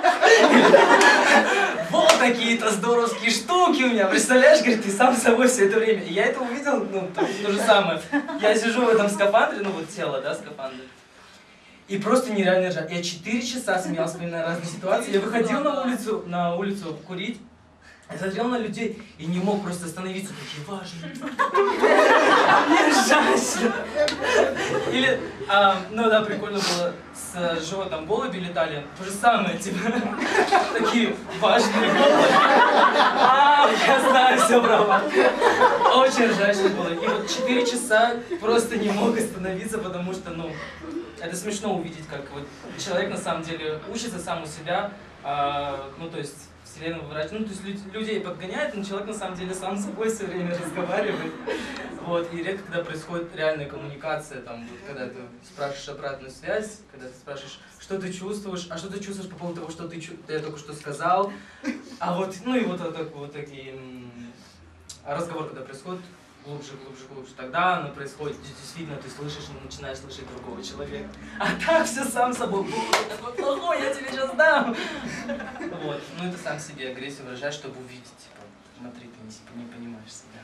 Вот какие-то здоровские штуки у меня, представляешь, говорит, ты сам с собой все это время. И я это увидел, ну, то, то же самое. Я сижу в этом скафандре, ну, вот тело, да, скафандр. И просто нереально ржать. Я четыре часа смеялся на разные ситуации. Я выходил на улицу, на улицу курить. Я смотрел на людей и не мог просто остановиться, такие важные. Мне ржачно. Или, а, ну да, прикольно было с животом, голуби летали, то же самое, типа, такие важные голуби. А, я знаю все про вас. Очень ржачно было. И вот четыре часа просто не мог остановиться, потому что, ну, это смешно увидеть, как вот человек на самом деле учится сам у себя, а, ну, то есть, вселенную врать, ну, то есть люд, людей подгоняет, но человек на самом деле сам с собой все время разговаривает. Вот, и редко, когда происходит реальная коммуникация, там, вот, когда ты спрашиваешь обратную связь, когда ты спрашиваешь, что ты чувствуешь, а что ты чувствуешь по поводу того, что ты, ты только что сказал, а вот, ну, и вот, вот, вот такие, разговор, когда происходит, глубже, глубже, глубже, тогда оно происходит, действительно, ты слышишь, начинаешь слышать другого человека. А так все сам собой, вот такой плохой, я тебе сейчас дам. Вот, ну это сам себе агрессию выражаешь, чтобы увидеть, типа, смотри, ты не, не понимаешь себя.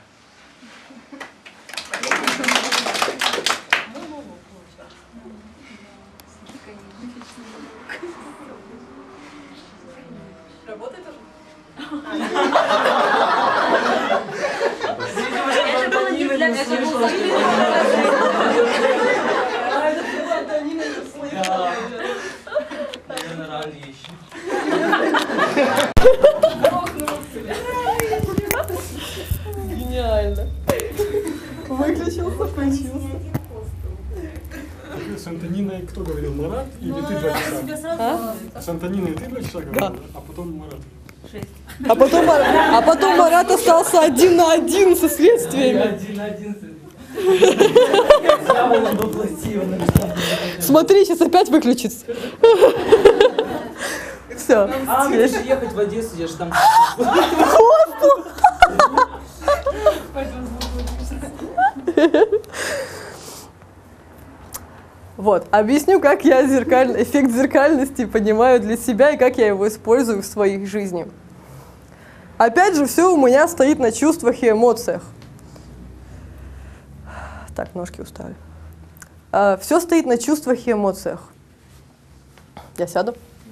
Работает уже? Это было не для меня. Наверное, рано еще. Гениально. Выключился, включился. С Антониной кто говорил, Марат или ты два часа? А? С Антониной ты два часа говорил, а потом Марат. А потом, а потом Марат остался один на один со следствиями. Один на один. Смотри, сейчас опять выключится. Все. А, мне же ехать в Одессу, я же там... Вот, объясню, как я зеркаль... эффект зеркальности понимаю для себя и как я его использую в своей жизни. Опять же, все у меня стоит на чувствах и эмоциях. Так, ножки устали. А, все стоит на чувствах и эмоциях. Я сяду?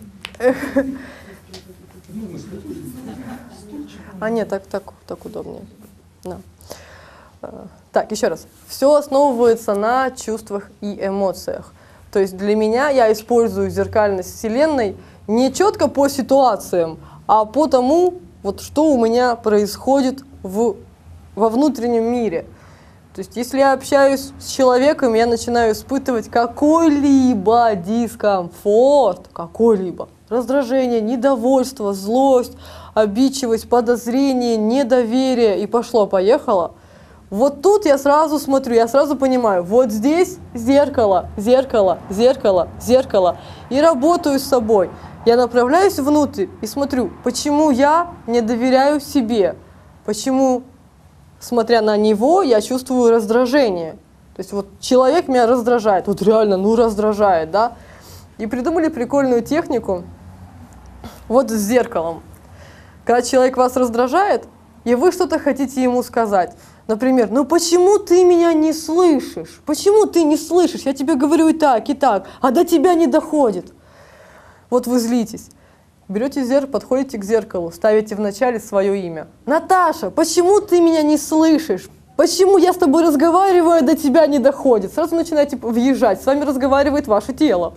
А нет, так, так, так удобнее. Да. Так, еще раз. Все основывается на чувствах и эмоциях. То есть для меня я использую зеркальность Вселенной не четко по ситуациям, а по тому, вот, что у меня происходит в, во внутреннем мире. То есть если я общаюсь с человеком, я начинаю испытывать какой-либо дискомфорт, какой-либо раздражение, недовольство, злость, обидчивость, подозрение, недоверие, и пошло-поехало. Вот тут я сразу смотрю, я сразу понимаю, вот здесь зеркало, зеркало, зеркало, зеркало, и работаю с собой. Я направляюсь внутрь и смотрю, почему я не доверяю себе, почему, смотря на него, я чувствую раздражение. То есть вот человек меня раздражает, вот реально, ну раздражает, да. И придумали прикольную технику вот с зеркалом. Когда человек вас раздражает, и вы что-то хотите ему сказать. Например, ну почему ты меня не слышишь? Почему ты не слышишь? Я тебе говорю и так, и так, а до тебя не доходит. Вот вы злитесь. Берете зеркало, подходите к зеркалу, ставите вначале свое имя. Наташа, почему ты меня не слышишь? Почему я с тобой разговариваю, а до тебя не доходит? Сразу начинаете въезжать, с вами разговаривает ваше тело.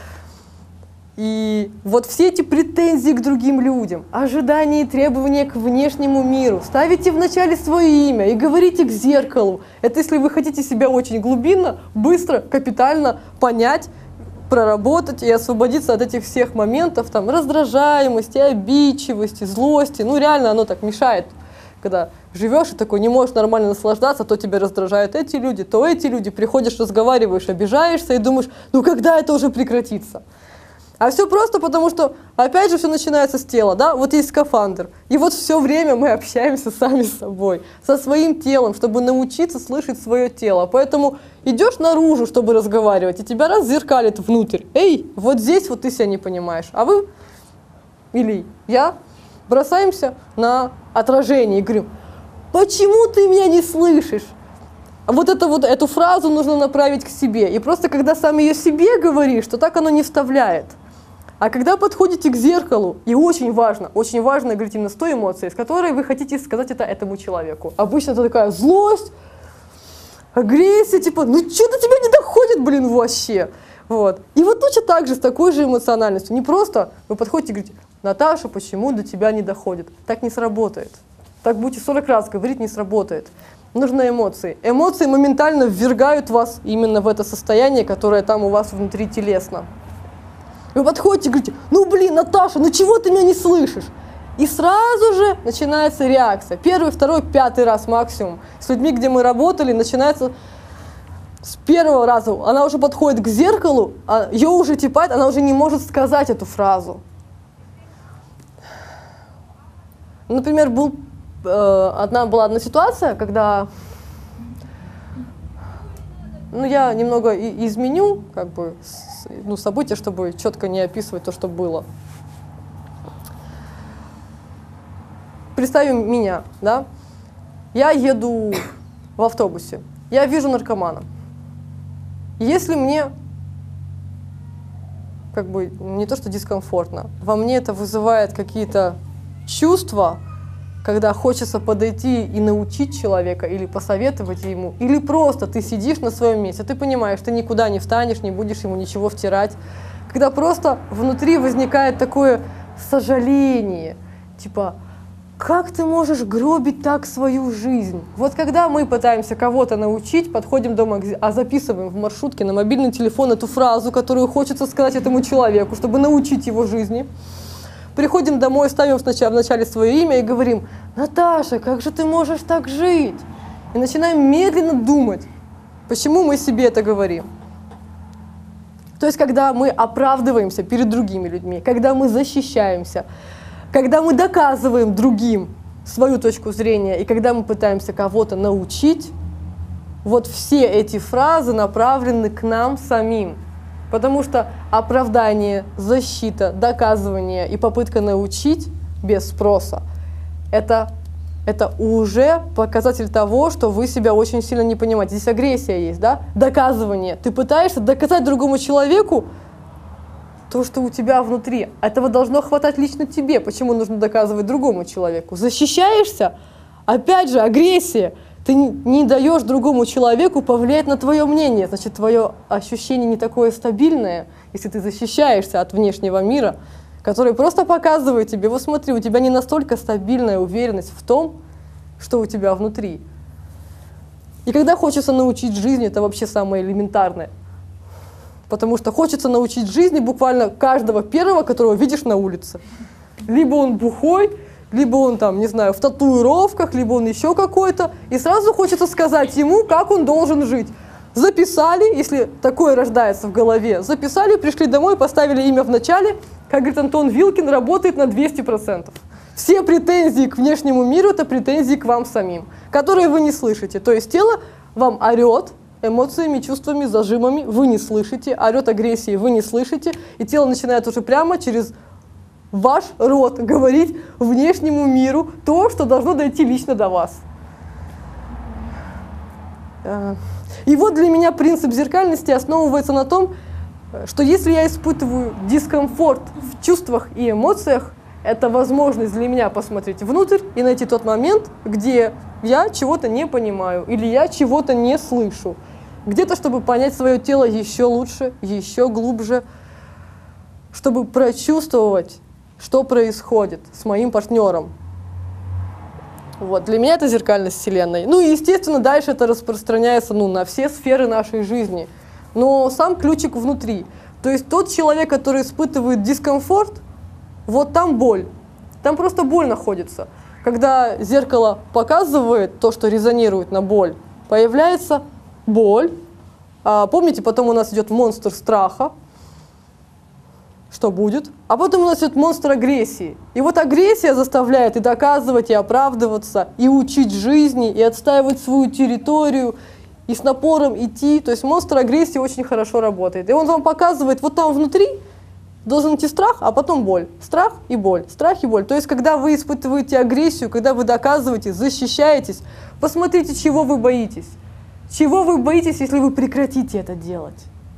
И вот все эти претензии к другим людям, ожидания и требования к внешнему миру, ставите вначале свое имя и говорите к зеркалу. Это если вы хотите себя очень глубинно, быстро, капитально понять, проработать и освободиться от этих всех моментов, там, раздражаемости, обидчивости, злости. Ну, реально оно так мешает, когда живешь и такой не можешь нормально наслаждаться, то тебя раздражают эти люди, то эти люди. Приходишь, разговариваешь, обижаешься и думаешь, ну, когда это уже прекратится? А все просто потому, что, опять же, все начинается с тела, да? Вот есть скафандр. И вот все время мы общаемся сами с собой, со своим телом, чтобы научиться слышать свое тело. Поэтому идешь наружу, чтобы разговаривать, и тебя раз зеркалит внутрь. Эй, вот здесь вот ты себя не понимаешь. А вы, или я, бросаемся на отражение и говорим, почему ты меня не слышишь? Вот, это, вот эту фразу нужно направить к себе. И просто когда сам ее себе говоришь, то так оно не вставляет. А когда подходите к зеркалу, и очень важно, очень важно говорить именно с той эмоцией, с которой вы хотите сказать это этому человеку. Обычно это такая злость, агрессия, типа, ну что до тебя не доходит, блин, вообще. Вот. И вот точно так же, с такой же эмоциональностью. Не просто вы подходите и говорите, Наташа, почему до тебя не доходит? Так не сработает. Так будете сорок раз говорить, не сработает. Нужны эмоции. Эмоции моментально ввергают вас именно в это состояние, которое там у вас внутри телесно. Вы подходите и говорите, ну блин, Наташа, ну чего ты меня не слышишь? И сразу же начинается реакция. Первый, второй, пятый раз максимум. С людьми, где мы работали, начинается с первого раза. Она уже подходит к зеркалу, а ее уже типает, она уже не может сказать эту фразу. Например, был, э, одна, была одна ситуация, когда ну, я немного и, изменю как бы, с, ну, события, чтобы четко не описывать то, что было. Представим меня, да? Я еду в автобусе, я вижу наркомана. Если мне как бы не то что дискомфортно, во мне это вызывает какие-то чувства, когда хочется подойти и научить человека, или посоветовать ему, или просто ты сидишь на своем месте, ты понимаешь, ты никуда не встанешь, не будешь ему ничего втирать. Когда просто внутри возникает такое сожаление, типа, как ты можешь гробить так свою жизнь? Вот когда мы пытаемся кого-то научить, подходим дома, а записываем в маршрутке на мобильный телефон эту фразу, которую хочется сказать этому человеку, чтобы научить его жизни. Приходим домой, ставим в начале свое имя и говорим, Наташа, как же ты можешь так жить? И начинаем медленно думать, почему мы себе это говорим. То есть, когда мы оправдываемся перед другими людьми, когда мы защищаемся, когда мы доказываем другим свою точку зрения, и когда мы пытаемся кого-то научить, вот все эти фразы направлены к нам самим. Потому что оправдание, защита, доказывание и попытка научить без спроса – это, это уже показатель того, что вы себя очень сильно не понимаете. Здесь агрессия есть, да? Доказывание. Ты пытаешься доказать другому человеку то, что у тебя внутри. Этого должно хватать лично тебе. Почему нужно доказывать другому человеку? Защищаешься? Опять же, агрессия. Ты не даешь другому человеку повлиять на твое мнение, значит, твое ощущение не такое стабильное, если ты защищаешься от внешнего мира, который просто показывает тебе, вот смотри, у тебя не настолько стабильная уверенность в том, что у тебя внутри. И когда хочется научить жизни, это вообще самое элементарное. Потому что хочется научить жизни буквально каждого первого, которого видишь на улице. Либо он бухой, либо он там, не знаю, в татуировках, либо он еще какой-то. И сразу хочется сказать ему, как он должен жить. Записали, если такое рождается в голове, записали, пришли домой, поставили имя в начале. Как говорит Антон Вилкин, работает на двести процентов. Все претензии к внешнему миру – это претензии к вам самим, которые вы не слышите. То есть тело вам орет эмоциями, чувствами, зажимами, вы не слышите, орет агрессией, вы не слышите, и тело начинает уже прямо через ваш рот говорить внешнему миру то, что должно дойти лично до вас. И вот для меня принцип зеркальности основывается на том, что если я испытываю дискомфорт в чувствах и эмоциях, это возможность для меня посмотреть внутрь и найти тот момент, где я чего-то не понимаю или я чего-то не слышу. Где-то, чтобы понять свое тело еще лучше, еще глубже, чтобы прочувствовать, что происходит с моим партнером. Вот. Для меня это зеркальность Вселенной. Ну и, естественно, дальше это распространяется ну, на все сферы нашей жизни. Но сам ключик внутри. То есть тот человек, который испытывает дискомфорт, вот там боль. Там просто боль находится. Когда зеркало показывает то, что резонирует на боль, появляется боль. А, помните, потом у нас идет монстр страха. что будет. А потом у нас идет монстр агрессии. И вот агрессия заставляет и доказывать, и оправдываться, и учить жизни, и отстаивать свою территорию, и с напором идти. То есть монстр агрессии очень хорошо работает. И он вам показывает, вот там внутри должен идти страх, а потом боль. Страх и боль, страх и боль. То есть когда вы испытываете агрессию, когда вы доказываете, защищаетесь, посмотрите, чего вы боитесь. Чего вы боитесь, если вы прекратите это делать.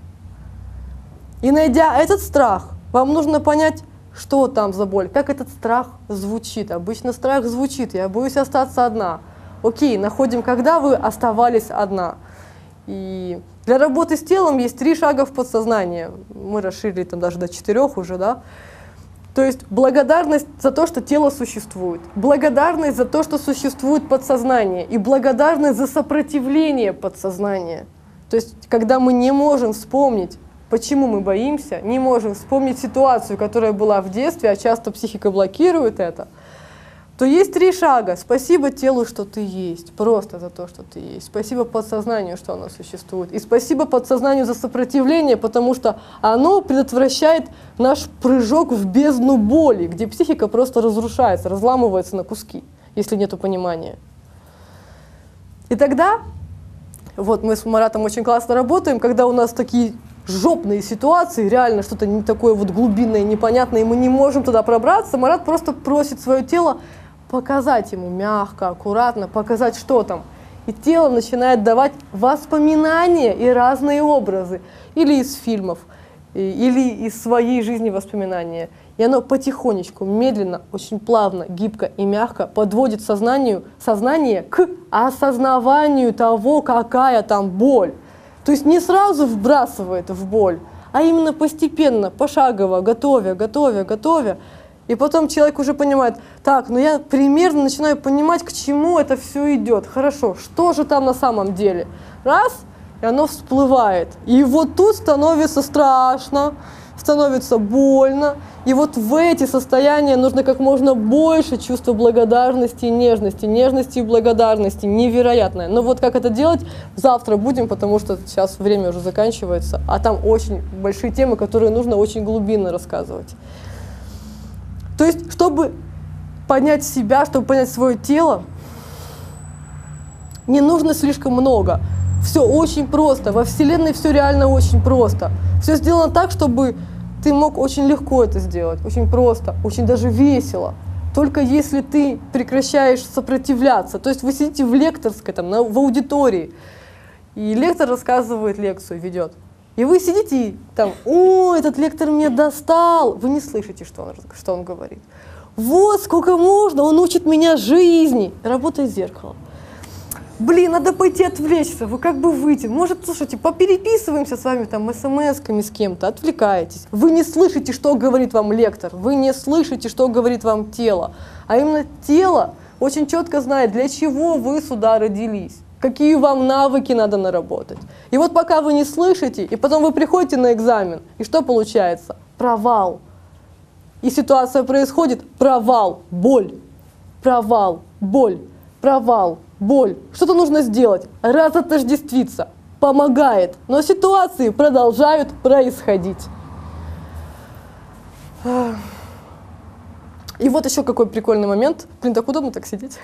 И найдя этот страх, вам нужно понять, что там за боль, как этот страх звучит. Обычно страх звучит: я боюсь остаться одна. Окей, находим, когда вы оставались одна. И для работы с телом есть три шага в подсознание. Мы расширили там даже до четырех уже, да. То есть благодарность за то, что тело существует, благодарность за то, что существует подсознание, и благодарность за сопротивление подсознания. То есть когда мы не можем вспомнить, почему мы боимся, не можем вспомнить ситуацию, которая была в детстве, а часто психика блокирует это, то есть три шага. Спасибо телу, что ты есть, просто за то, что ты есть. Спасибо подсознанию, что оно существует. И спасибо подсознанию за сопротивление, потому что оно предотвращает наш прыжок в бездну боли, где психика просто разрушается, разламывается на куски, если нет понимания. И тогда, вот мы с Маратом очень классно работаем, когда у нас такие жопные ситуации, реально что-то не такое вот глубинное, непонятное, и мы не можем туда пробраться, Марат просто просит свое тело показать ему мягко, аккуратно, показать, что там. И тело начинает давать воспоминания и разные образы. Или из фильмов, или из своей жизни воспоминания. И оно потихонечку, медленно, очень плавно, гибко и мягко подводит сознанию, сознание к осознаванию того, какая там боль. То есть не сразу вбрасывает в боль, а именно постепенно, пошагово, готовя, готовя, готовя. И потом человек уже понимает: так, ну я примерно начинаю понимать, к чему это все идет. Хорошо, что же там на самом деле? Раз, и оно всплывает. И вот тут становится страшно, становится больно. И вот в эти состояния нужно как можно больше чувства благодарности и нежности. Нежности и благодарности невероятное. Но вот как это делать, завтра будем, потому что сейчас время уже заканчивается. А там очень большие темы, которые нужно очень глубинно рассказывать. То есть, чтобы понять себя, чтобы понять свое тело, не нужно слишком много. Все очень просто. Во Вселенной все реально очень просто. Все сделано так, чтобы ты мог очень легко это сделать. Очень просто, очень даже весело. Только если ты прекращаешь сопротивляться. То есть вы сидите в лекторской, там, на, в аудитории, и лектор рассказывает лекцию, ведет. И вы сидите и там: о, этот лектор меня достал. Вы не слышите, что он, что он говорит. Вот сколько можно, он учит меня жизни. Работает зеркало. Блин, надо пойти отвлечься, вы как бы выйти. Может, слушайте, попереписываемся с вами там смс-ками с кем-то, отвлекаетесь. Вы не слышите, что говорит вам лектор, вы не слышите, что говорит вам тело. А именно тело очень четко знает, для чего вы сюда родились. Какие вам навыки надо наработать. И вот пока вы не слышите, и потом вы приходите на экзамен, и что получается? Провал. И ситуация происходит: провал, боль, провал, боль, провал, боль. Что-то нужно сделать, разотождествиться, помогает, но ситуации продолжают происходить. И вот еще какой прикольный момент. Блин, так удобно так сидеть.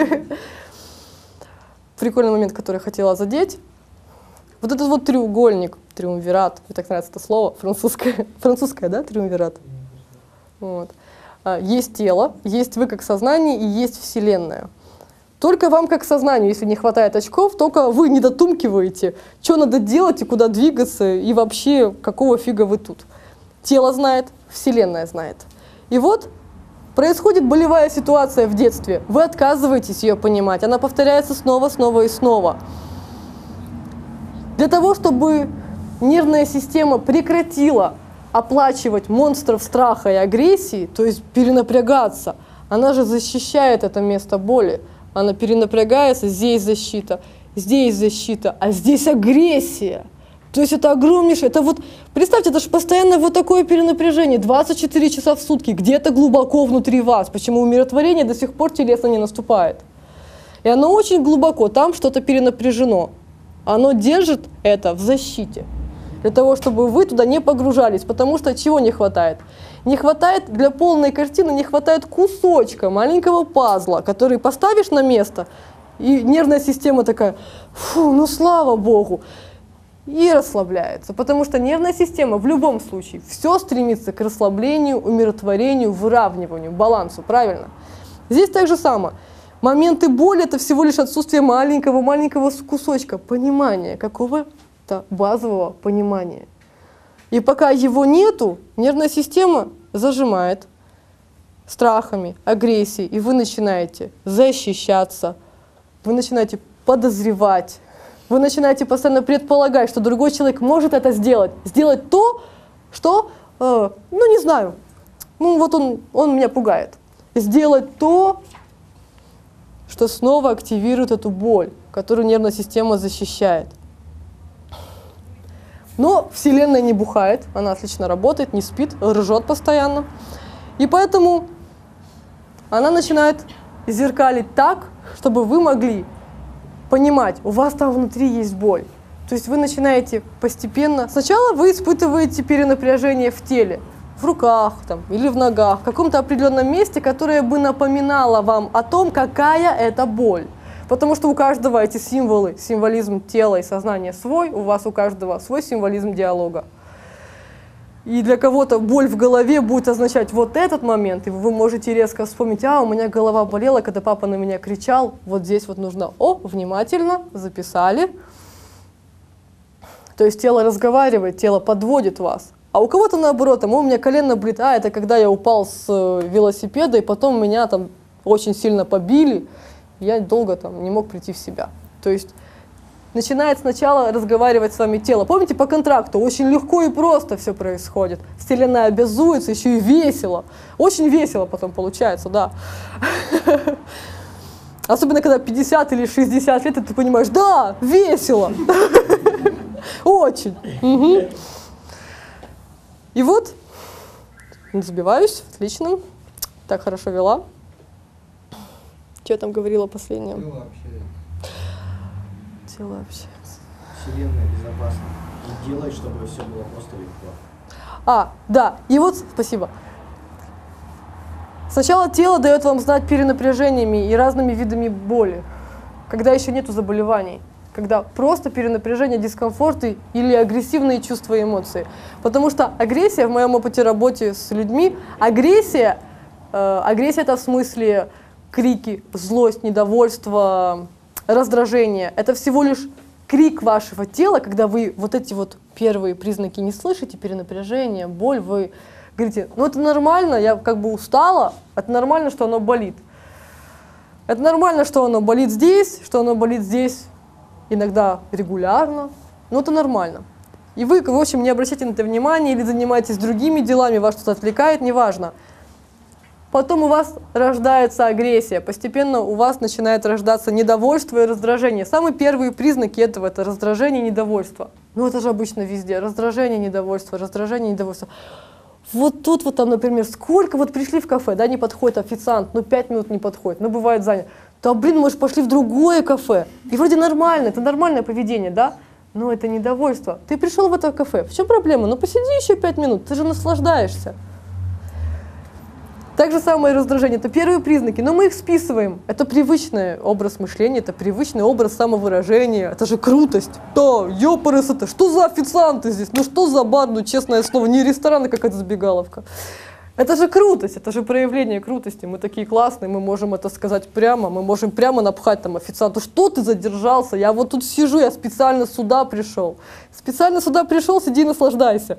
Прикольный момент, который я хотела задеть. Вот этот вот треугольник, триумвират, мне так нравится это слово, французское, французское, да, триумвират? Вот. Есть тело, есть вы как сознание и есть Вселенная. Только вам как сознанию, если не хватает очков, только вы не дотумкиваете, что надо делать и куда двигаться, и вообще какого фига вы тут. Тело знает, Вселенная знает. И вот происходит болевая ситуация в детстве, вы отказываетесь ее понимать, она повторяется снова, снова и снова. Для того, чтобы нервная система прекратила оплачивать монстров страха и агрессии, то есть перенапрягаться, она же защищает это место боли, она перенапрягается, здесь защита, здесь защита, а здесь агрессия. То есть это огромнейшее, это вот, представьте, это же постоянно вот такое перенапряжение, двадцать четыре часа в сутки, где-то глубоко внутри вас, почему умиротворение до сих пор телесно не наступает. И оно очень глубоко, там что-то перенапряжено, оно держит это в защите. для того, чтобы вы туда не погружались, потому что чего не хватает? Не хватает для полной картины, не хватает кусочка, маленького пазла, который поставишь на место, и нервная система такая, фу, ну слава богу, и расслабляется, потому что нервная система в любом случае все стремится к расслаблению, умиротворению, выравниванию, балансу, правильно? Здесь так же самое. Моменты боли – это всего лишь отсутствие маленького-маленького кусочка понимания, какого-то базового понимания. И пока его нету, нервная система зажимает страхами, агрессией, и вы начинаете защищаться, вы начинаете подозревать, вы начинаете постоянно предполагать, что другой человек может это сделать, сделать то, что, э, ну не знаю, ну вот он, он меня пугает, сделать то, что снова активирует эту боль, которую нервная система защищает. Но Вселенная не бухает, она отлично работает, не спит, ржет постоянно. И поэтому она начинает зеркалить так, чтобы вы могли понимать, у вас там внутри есть боль. То есть вы начинаете постепенно... Сначала вы испытываете перенапряжение в теле, в руках там, или в ногах, в каком-то определенном месте, которое бы напоминало вам о том, какая это боль. Потому что у каждого эти символы, символизм тела и сознания свой, у вас у каждого свой символизм диалога. И для кого-то боль в голове будет означать вот этот момент, и вы можете резко вспомнить, а, у меня голова болела, когда папа на меня кричал, вот здесь вот нужно, о, внимательно, записали. То есть тело разговаривает, тело подводит вас. А у кого-то наоборот, там, у меня колено болит, а, это когда я упал с велосипеда, и потом меня там очень сильно побили, я долго там не мог прийти в себя. То есть начинает сначала разговаривать с вами тело. Помните, по контракту очень легко и просто все происходит. Вселенная обязуется, еще и весело. Очень весело потом получается, да. Особенно, когда пятьдесят или шестьдесят лет, и ты понимаешь, да, весело. Очень. И вот, не забиваюсь, отлично. Так хорошо вела. Что я там говорила последнее? Тело общается. Тело общается. Вселенная безопасна. И делай, чтобы все было просто легко. А, да, и вот, спасибо. Сначала тело дает вам знать перенапряжениями и разными видами боли, когда еще нету заболеваний, когда просто перенапряжение, дискомфорты или агрессивные чувства и эмоции. Потому что агрессия, в моем опыте работы с людьми, агрессия, э, агрессия это в смысле крики, злость, недовольство, раздражение. Это всего лишь крик вашего тела, когда вы вот эти вот первые признаки не слышите, перенапряжение, боль, вы говорите, ну это нормально, я как бы устала, это нормально, что оно болит. Это нормально, что оно болит здесь, что оно болит здесь, иногда регулярно, но это нормально. И вы, в общем, не обращайте на это внимания или занимаетесь другими делами, вас что-то отвлекает, неважно. Потом у вас рождается агрессия, постепенно у вас начинает рождаться недовольство и раздражение. Самые первые признаки этого – это раздражение и недовольство. Ну это же обычно везде. Раздражение, недовольство, раздражение, недовольство. Вот тут вот там, например, сколько вот пришли в кафе, да, не подходит официант, ну пять минут не подходит, ну бывает занят. Да блин, мы же пошли в другое кафе. И вроде нормально, это нормальное поведение, да? Но это недовольство. Ты пришел в это кафе, в чем проблема? Ну посиди еще пять минут, ты же наслаждаешься. Так же самое и раздражение. Это первые признаки, но мы их списываем. Это привычный образ мышления, это привычный образ самовыражения. Это же крутость. Да, ёпарас это. Что за официанты здесь? Ну что за бар, ну честное слово, не ресторан, а какая-то забегаловка. Это же крутость, это же проявление крутости. Мы такие классные, мы можем это сказать прямо, мы можем прямо напхать там официанту. Что ты задержался? Я вот тут сижу, я специально сюда пришел. Специально сюда пришел, сиди и наслаждайся.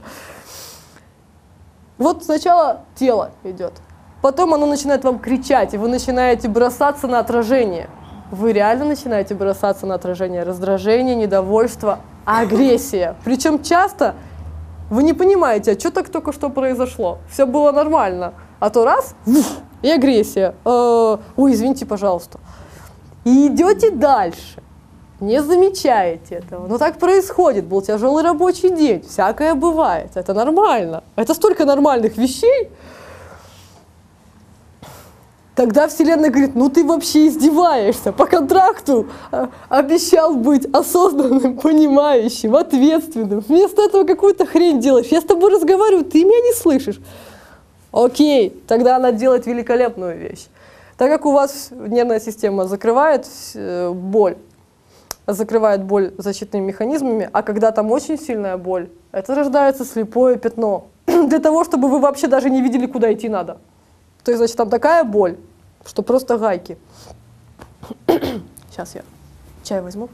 Вот сначала тело идет. Потом оно начинает вам кричать, и вы начинаете бросаться на отражение. Вы реально начинаете бросаться на отражение. Раздражение, недовольство, агрессия. Причем часто вы не понимаете, а что так только что произошло. Все было нормально. А то раз, и агрессия. Э, ой, извините, пожалуйста. И идете дальше. Не замечаете этого. Но так происходит. Был тяжелый рабочий день. Всякое бывает. Это нормально. Это столько нормальных вещей. Тогда Вселенная говорит, ну ты вообще издеваешься. По контракту обещал быть осознанным, понимающим, ответственным. Вместо этого какую-то хрень делаешь. Я с тобой разговариваю, ты меня не слышишь. Окей, тогда она делает великолепную вещь. Так как у вас нервная система закрывает боль, закрывает боль защитными механизмами, а когда там очень сильная боль, это рождается слепое пятно. Для того, чтобы вы вообще даже не видели, куда идти надо. То есть, значит, там такая боль, что просто гайки. Сейчас я чай возьму.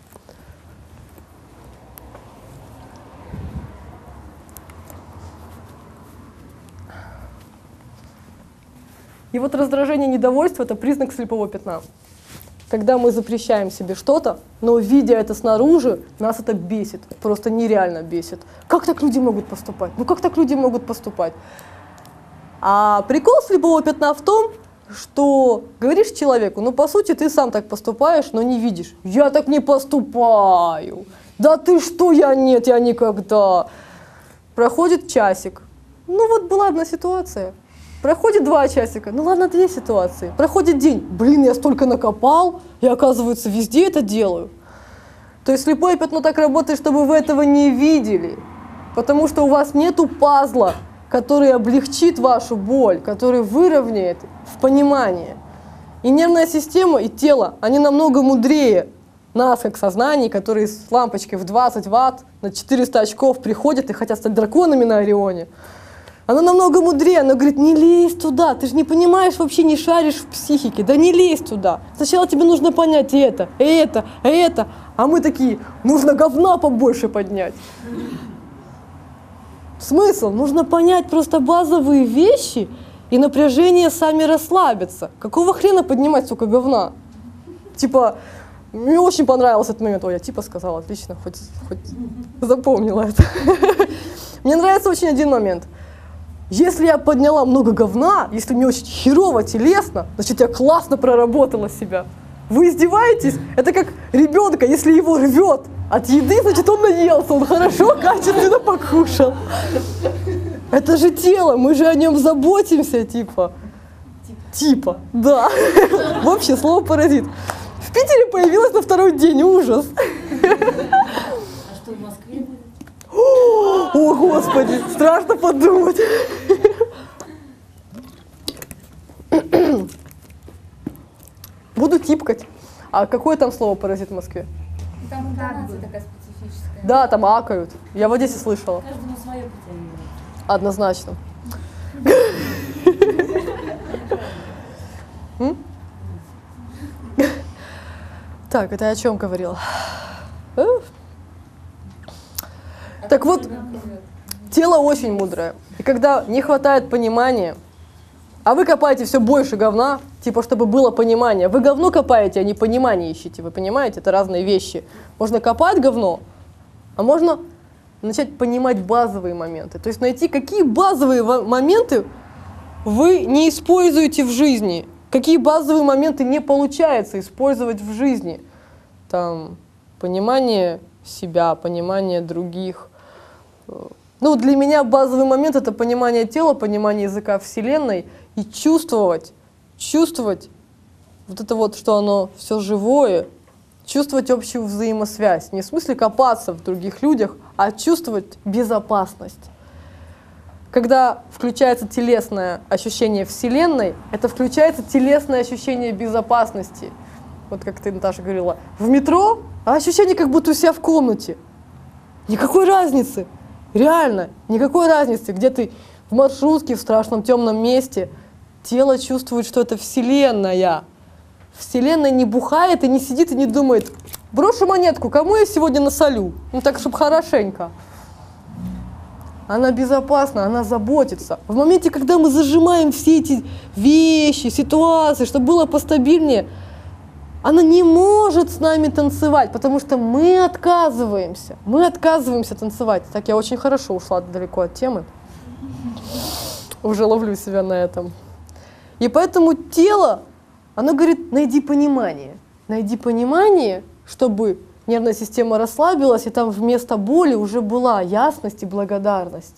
И вот раздражение, недовольство – это признак слепого пятна. Когда мы запрещаем себе что-то, но видя это снаружи, нас это бесит, просто нереально бесит. Как так люди могут поступать? Ну как так люди могут поступать? А прикол слепого пятна в том, что говоришь человеку, ну по сути ты сам так поступаешь, но не видишь. Я так не поступаю. Да ты что, я нет, я никогда. Проходит часик. Ну вот была одна ситуация. Проходит два часика. Ну ладно, две ситуации. Проходит день. Блин, я столько накопал, я, оказывается, везде это делаю. То есть слепое пятно так работает, чтобы вы этого не видели. Потому что у вас нету пазла, который облегчит вашу боль, который выровняет в понимании. И нервная система, и тело, они намного мудрее нас, как сознаний, которые с лампочкой в двадцать ватт на четыреста очков приходят и хотят стать драконами на Орионе. Она намного мудрее, она говорит, не лезь туда, ты же не понимаешь, вообще не шаришь в психике, да не лезь туда. Сначала тебе нужно понять и это, и это, и это, а мы такие, нужно говна побольше поднять. Смысл? Нужно понять просто базовые вещи, и напряжение сами расслабится. Какого хрена поднимать столько говна? Типа, мне очень понравился этот момент. Ой, я типа сказала, отлично, хоть, хоть запомнила это. Мне нравится очень один момент. Если я подняла много говна, если мне очень херово телесно, значит, я классно проработала себя. Вы издеваетесь? Это как ребенка, если его рвет от еды, значит, он наелся, он хорошо, качественно покушал. Это же тело, мы же о нем заботимся, типа. Типа, да. Вообще, слово паразит. В Питере появилось на второй день, ужас. А что в Москве будет? О, Господи, страшно подумать. Буду типкать. А какое там слово паразит в Москве? Там интонация такая специфическая. Да, там акают. Я в Одессе слышала. Каждому свое притягивает. Однозначно. Так, это я о чем говорила? Так вот, тело очень мудрое. И когда не хватает понимания, а вы копаете все больше говна, типа, чтобы было понимание. Вы говно копаете, а не понимание ищете, вы понимаете? Это разные вещи. Можно копать говно, а можно начать понимать базовые моменты. То есть найти, какие базовые моменты вы не используете в жизни, какие базовые моменты не получается использовать в жизни. Там, понимание себя, понимание других. Ну, для меня базовый момент — это понимание тела, понимание языка Вселенной и чувствовать, чувствовать вот это вот, что оно все живое, чувствовать общую взаимосвязь. Не в смысле копаться в других людях, а чувствовать безопасность. Когда включается телесное ощущение Вселенной, это включается телесное ощущение безопасности. Вот как ты, Наташа, говорила, в метро, а ощущение, как будто у себя в комнате. Никакой разницы. Реально, никакой разницы, где ты в маршрутке, в страшном темном месте, тело чувствует, что это Вселенная. Вселенная не бухает и не сидит и не думает, брошу монетку, кому я сегодня насолю? Ну так, чтобы хорошенько. Она безопасна, она заботится. В моменте, когда мы зажимаем все эти вещи, ситуации, чтобы было постабильнее, она не может с нами танцевать, потому что мы отказываемся. Мы отказываемся танцевать. Так, я очень хорошо ушла далеко от темы. Уже ловлю себя на этом. И поэтому тело, оно говорит, найди понимание. Найди понимание, чтобы нервная система расслабилась, и там вместо боли уже была ясность и благодарность.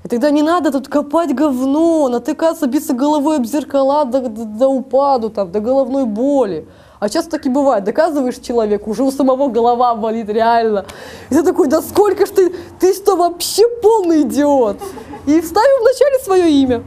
И тогда не надо тут копать говно, натыкаться, биться головой об зеркала до, до, до упаду, там, до головной боли. А часто так и бывает. Доказываешь человеку, уже у самого голова болит реально. И ты такой, да сколько ж ты, ты что, вообще полный идиот. И вставим вначале свое имя.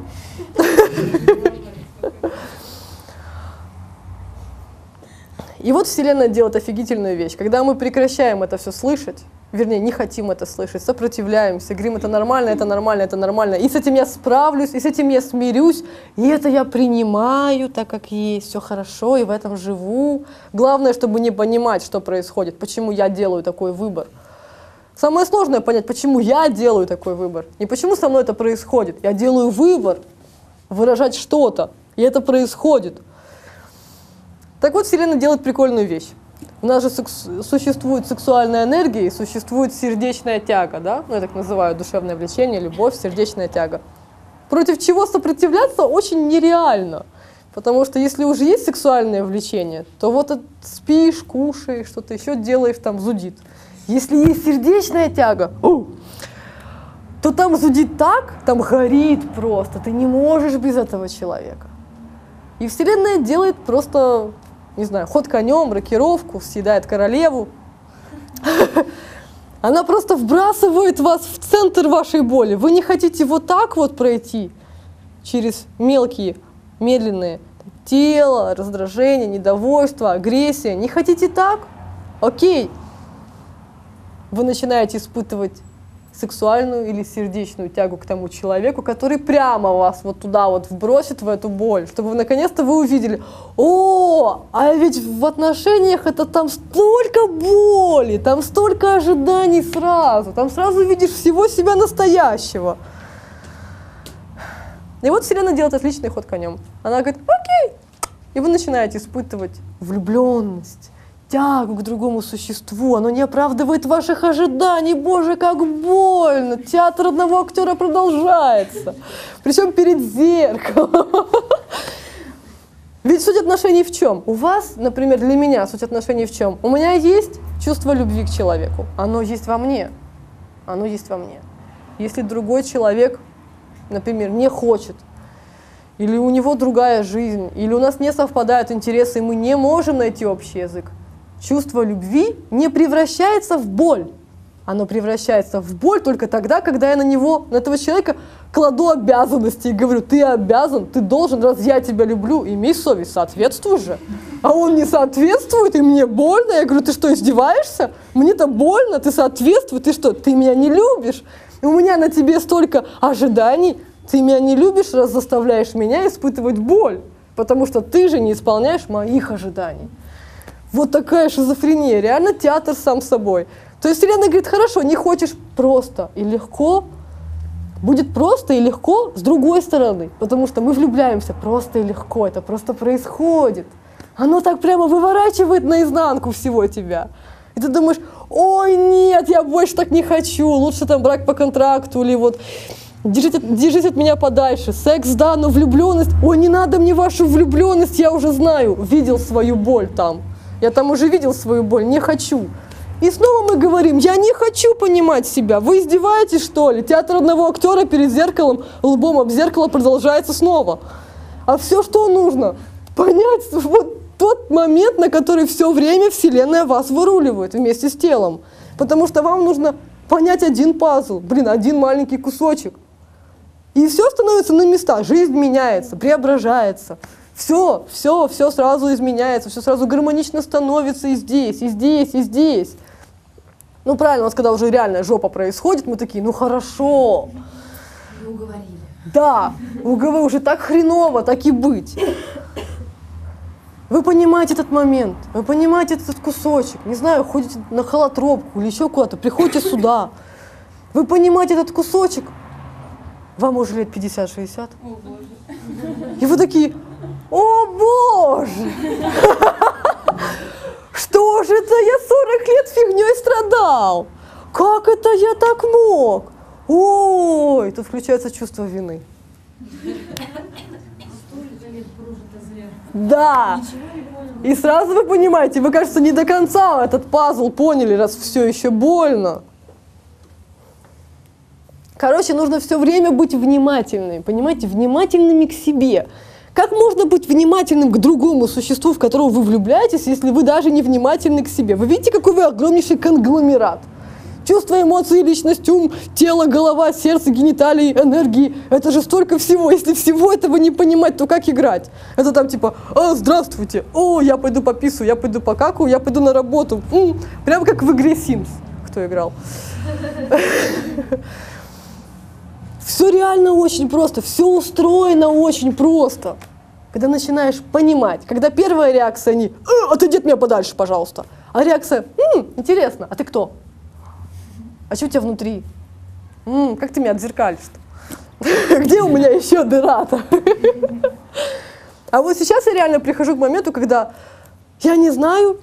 И вот Вселенная делает офигительную вещь. Когда мы прекращаем это все слышать, вернее, не хотим это слышать, сопротивляемся, говорим, это нормально, это нормально, это нормально, и с этим я справлюсь, и с этим я смирюсь, и это я принимаю так, как есть, все хорошо, и в этом живу. Главное, чтобы не понимать, что происходит, почему я делаю такой выбор. Самое сложное понять, почему я делаю такой выбор, не почему со мной это происходит. Я делаю выбор выражать что-то, и это происходит. Так вот, Вселенная делает прикольную вещь. У нас же секс, существует сексуальная энергия и существует сердечная тяга, да? Ну, я так называю душевное влечение, любовь, сердечная тяга. Против чего сопротивляться очень нереально. Потому что если уже есть сексуальное влечение, то вот это спишь, кушаешь, что-то еще делаешь, там зудит. Если есть сердечная тяга, у, то там зудит так, там горит просто. Ты не можешь без этого человека. И Вселенная делает просто, не знаю, ход конем, рокировку, съедает королеву. Она просто вбрасывает вас в центр вашей боли. Вы не хотите вот так вот пройти через мелкие, медленные тело, раздражение, недовольство, агрессия. Не хотите так? Окей. Вы начинаете испытывать сексуальную или сердечную тягу к тому человеку, который прямо вас вот туда вот вбросит в эту боль, чтобы вы наконец-то вы увидели, о, а ведь в отношениях это там столько боли, там столько ожиданий сразу, там сразу видишь всего себя настоящего. И вот Вселенная делает отличный ход конем. Она говорит, окей, и вы начинаете испытывать влюбленность, тягу к другому существу, оно не оправдывает ваших ожиданий, боже, как больно, театр одного актера продолжается, причем перед зеркалом. Ведь суть отношений в чем? У вас, например, для меня суть отношений в чем? У меня есть чувство любви к человеку, оно есть во мне, оно есть во мне. Если другой человек, например, не хочет, или у него другая жизнь, или у нас не совпадают интересы, и мы не можем найти общий язык, чувство любви не превращается в боль. Оно превращается в боль только тогда, когда я на него, на этого человека кладу обязанности и говорю, ты обязан, ты должен, раз я тебя люблю, имей совесть, соответствуй же. А он не соответствует, и мне больно. Я говорю, ты что, издеваешься? Мне-то больно, ты соответствуй, ты что, ты меня не любишь? И у меня на тебе столько ожиданий, ты меня не любишь, раз заставляешь меня испытывать боль, потому что ты же не исполняешь моих ожиданий. Вот такая шизофрения, реально театр сам собой. То есть Вселенная говорит, хорошо, не хочешь просто и легко, будет просто и легко с другой стороны, потому что мы влюбляемся просто и легко, это просто происходит. Оно так прямо выворачивает наизнанку всего тебя. И ты думаешь, ой, нет, я больше так не хочу, лучше там брак по контракту или вот держите, держись от меня подальше. Секс, да, но влюбленность, ой, не надо мне вашу влюбленность, я уже знаю, видел свою боль там. Я там уже видел свою боль, не хочу. И снова мы говорим, я не хочу понимать себя. Вы издеваетесь, что ли? Театр одного актера перед зеркалом, лбом об зеркало продолжается снова. А все, что нужно, понять вот тот момент, на который все время Вселенная вас выруливает вместе с телом. Потому что вам нужно понять один пазл, блин, один маленький кусочек. И все становится на места, жизнь меняется, преображается. Все, все, все сразу изменяется, все сразу гармонично становится и здесь, и здесь, и здесь. Ну правильно, у нас когда уже реальная жопа происходит, мы такие, ну хорошо. Вы уговорили. Да, уговорили, уже так хреново, так и быть. Вы понимаете этот момент, вы понимаете этот кусочек, не знаю, ходите на холотропку или еще куда-то, приходите сюда. Вы понимаете этот кусочек, вам уже лет пятьдесят-шестьдесят. И вы такие, о боже, что же это я сорок лет фигней страдал? Как это я так мог? Ой, тут включается чувство вины. Да. И сразу вы понимаете, вы, кажется, не до конца этот пазл поняли, раз все еще больно. Короче, нужно все время быть внимательными, понимаете, внимательными к себе. Как можно быть внимательным к другому существу, в которого вы влюбляетесь, если вы даже не внимательны к себе? Вы видите, какой вы огромнейший конгломерат? Чувства, эмоции, личность, ум, тело, голова, сердце, гениталии, энергии. Это же столько всего. Если всего этого не понимать, то как играть? Это там типа, а, здравствуйте, о, я пойду попису, я пойду покакаю, я пойду на работу. М-м, прям как в игре Sims. Кто играл? Все реально очень просто, все устроено очень просто. Когда начинаешь понимать, когда первая реакция не «Э, отойди от меня подальше, пожалуйста», а реакция «М, интересно, а ты кто? А что у тебя внутри? М, как ты меня отзеркалишь-то? Где у меня еще дыра-то?» А вот сейчас я реально прихожу к моменту, когда я не знаю,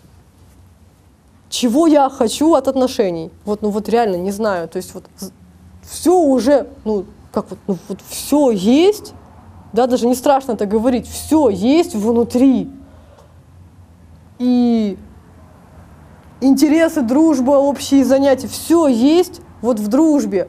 чего я хочу от отношений. Вот, ну вот реально не знаю. То есть вот все уже, ну как вот, ну вот все есть, да, даже не страшно это говорить, все есть внутри. И интересы, дружба, общие занятия, все есть вот в дружбе.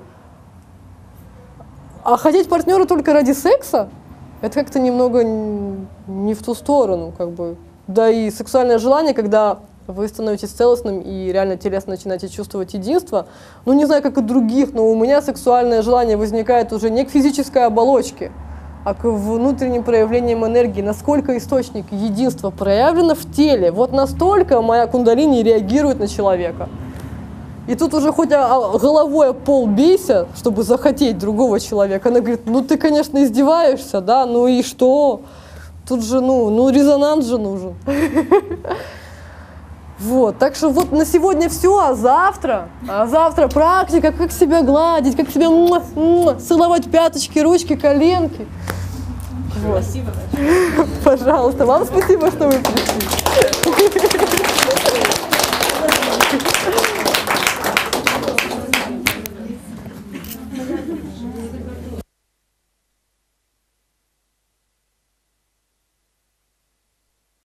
А хотеть партнера только ради секса, это как-то немного не в ту сторону, как бы. Да и сексуальное желание, когда вы становитесь целостным и реально телесно начинаете чувствовать единство, ну не знаю, как у других, но у меня сексуальное желание возникает уже не к физической оболочке, а к внутренним проявлениям энергии. Насколько источник единства проявлено в теле, вот настолько моя кундалини реагирует на человека. И тут уже хоть головой о пол бейся, чтобы захотеть другого человека. Она говорит, ну ты, конечно, издеваешься, да, ну и что? Тут же, ну, ну резонанс же нужен. Вот, так что вот на сегодня все, а завтра, а завтра практика, как себя гладить, как себя муа, муа, целовать пяточки, ручки, коленки. Вот. Спасибо. Пожалуйста, вам спасибо, что вы пришли.